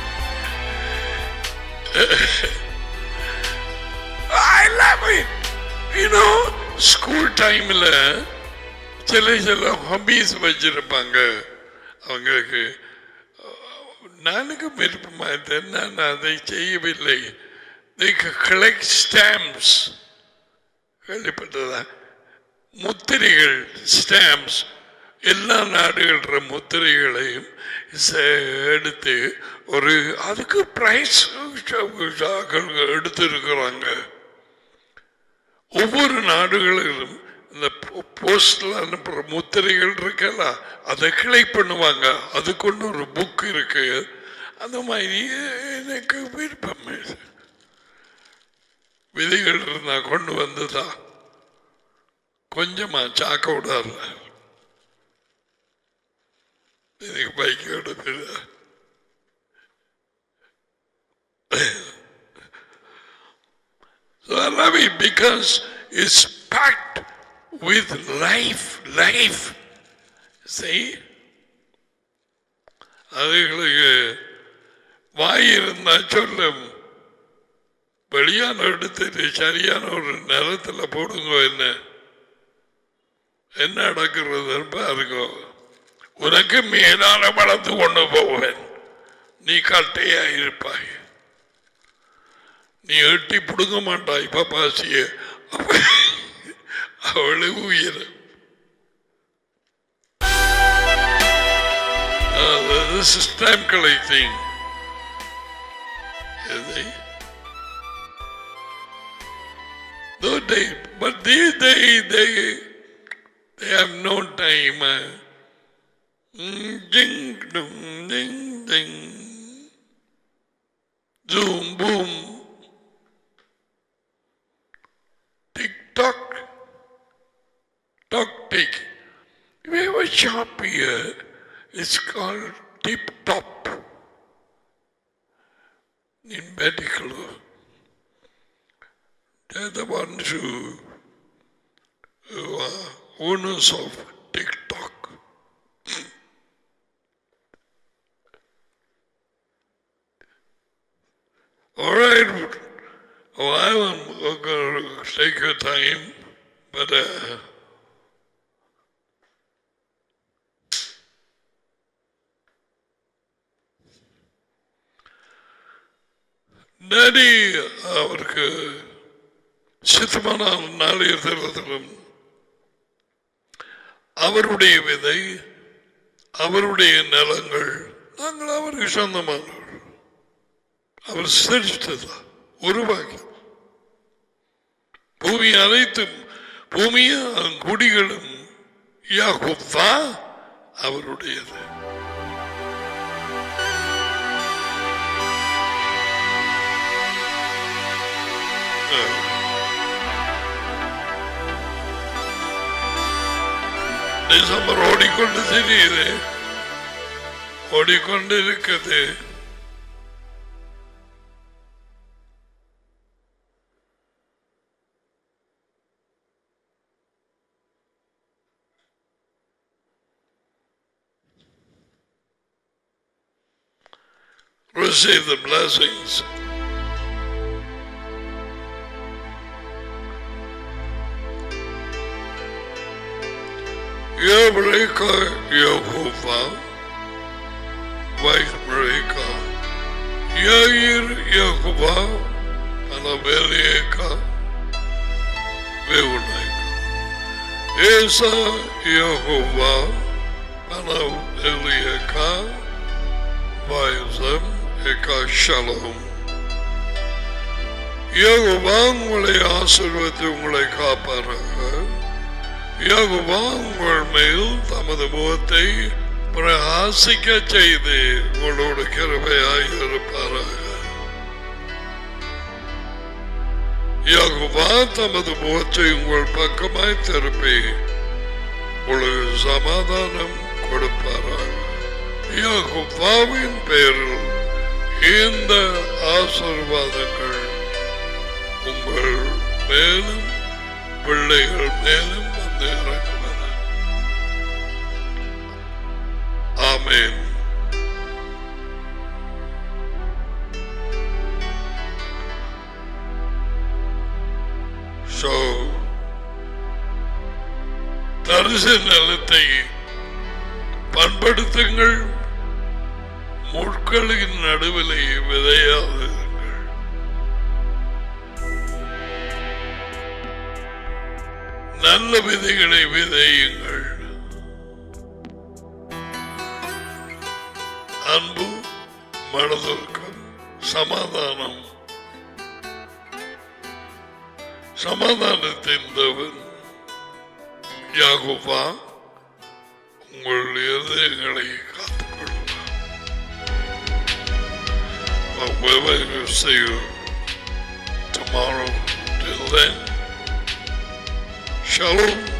I love it. You know, school timeல சில சில ஹாபீஸ் வச்சிருப்பாங்க அவங்களுக்கு. நானுக்கு விருப்பமா இருந்தேன், நான் அதை செய்யவில்லை. They collect stamps. கேள்விப்பட்டதா? முத்திரைகள், ஸ்டாம்ப்ஸ். எல்லா நாடுகள முத்திரைகளையும் எடுத்து ஒரு அதுக்கு பிரைஸ் எடுத்திருக்கிறாங்க. ஒவ்வொரு நாடுகளிலும் இந்த போஸ்ட்ல அனுப்புற முத்திரைகள் இருக்கல, அதை கிளைக் பண்ணுவாங்க. அதுக்கு ஒரு புக் இருக்கு. அந்த மாதிரி எனக்கு விருப்பம். விதைகள் இருந்தா கொண்டு வந்துதான் கொஞ்சமா சாக்க விடாது. எனக்கு பைக் எடுத்து So I love it because it's packed with life, life. See? அதுகளுக்கு வாய் இருந்தா சொல்லும். வெளியான எடுத்துட்டு சரியான ஒரு நிலத்துல போடுங்க. என்ன என்ன நடக்கிறது பாருங்க. உனக்கு மேலான வளர்த்து கொண்டு போவேன். நீ கட்டையா இருப்பாய். நீ எட்டி பிடுங்க மாட்டாய் பப்பாசிய. அவளை உயரம். This is time collecting. They, no, they, but these days they, they have no time. Ding, ding, ding, ding. Zoom, boom. Tick-tock. Tock-tick. We have a shop here. It's called Tip-top. In medical. They're the ones who, who are owners of TikTok. All right. Oh, I am going to take your time, but uh, Daddy, அவருக்கு சித்தமான நாளைய தினத்திலும் அவருடைய விதை, அவருடைய நிலங்கள், நாங்கள் அவருக்கு சொந்தமானவர். அவர் சிரித்ததா உருவாக்கி பூமி அனைத்தும் பூமியும் குடிகளும் யாக்கோபா அவருடையது. டிசம்பர் ஓடிக்கொண்டு தெரியுது, ஓடிக்கொண்டு இருக்குது. Receive the blessings. Yavreka Yehovah, Vaishmereka, Yair Yehovah, Anaveleka, Veuneka, Esa Yehovah, Anaveleka, Vaisam, Eka Shalom. Yehovah உங்களை ஆசீர்வதித்து உங்களை காப்பாராக. யெகோவா உங்கள் மேல் தமது முகத்தை பிரகாசிக்க செய்து உங்களோடு கிருபையாய் இருப்பாராக. யெகோவா தமது முகத்தை உங்கள் பக்கமாய் திருப்பி உங்களுக்கு சமாதானம் கொடுப்பாராக. யெகோவாவின் பெயரில் இந்த ஆசீர்வாதங்கள் உங்கள் மேலும் பிள்ளைகள் மேலும் Amen. So, தரிசு நிலத்தை பண்படுத்துங்கள், முட்களின் நடுவிலே விதையாதீர்கள். நல்ல விதைகளை விதையுங்கள். அன்பு, மனதுக்கம், சமாதானம். சமாதானத்தின் தேவன் யாக்கோபா உங்கள் இதயங்களை காத்துக்கொள்வார். We will see you tomorrow. Till then, Shalom.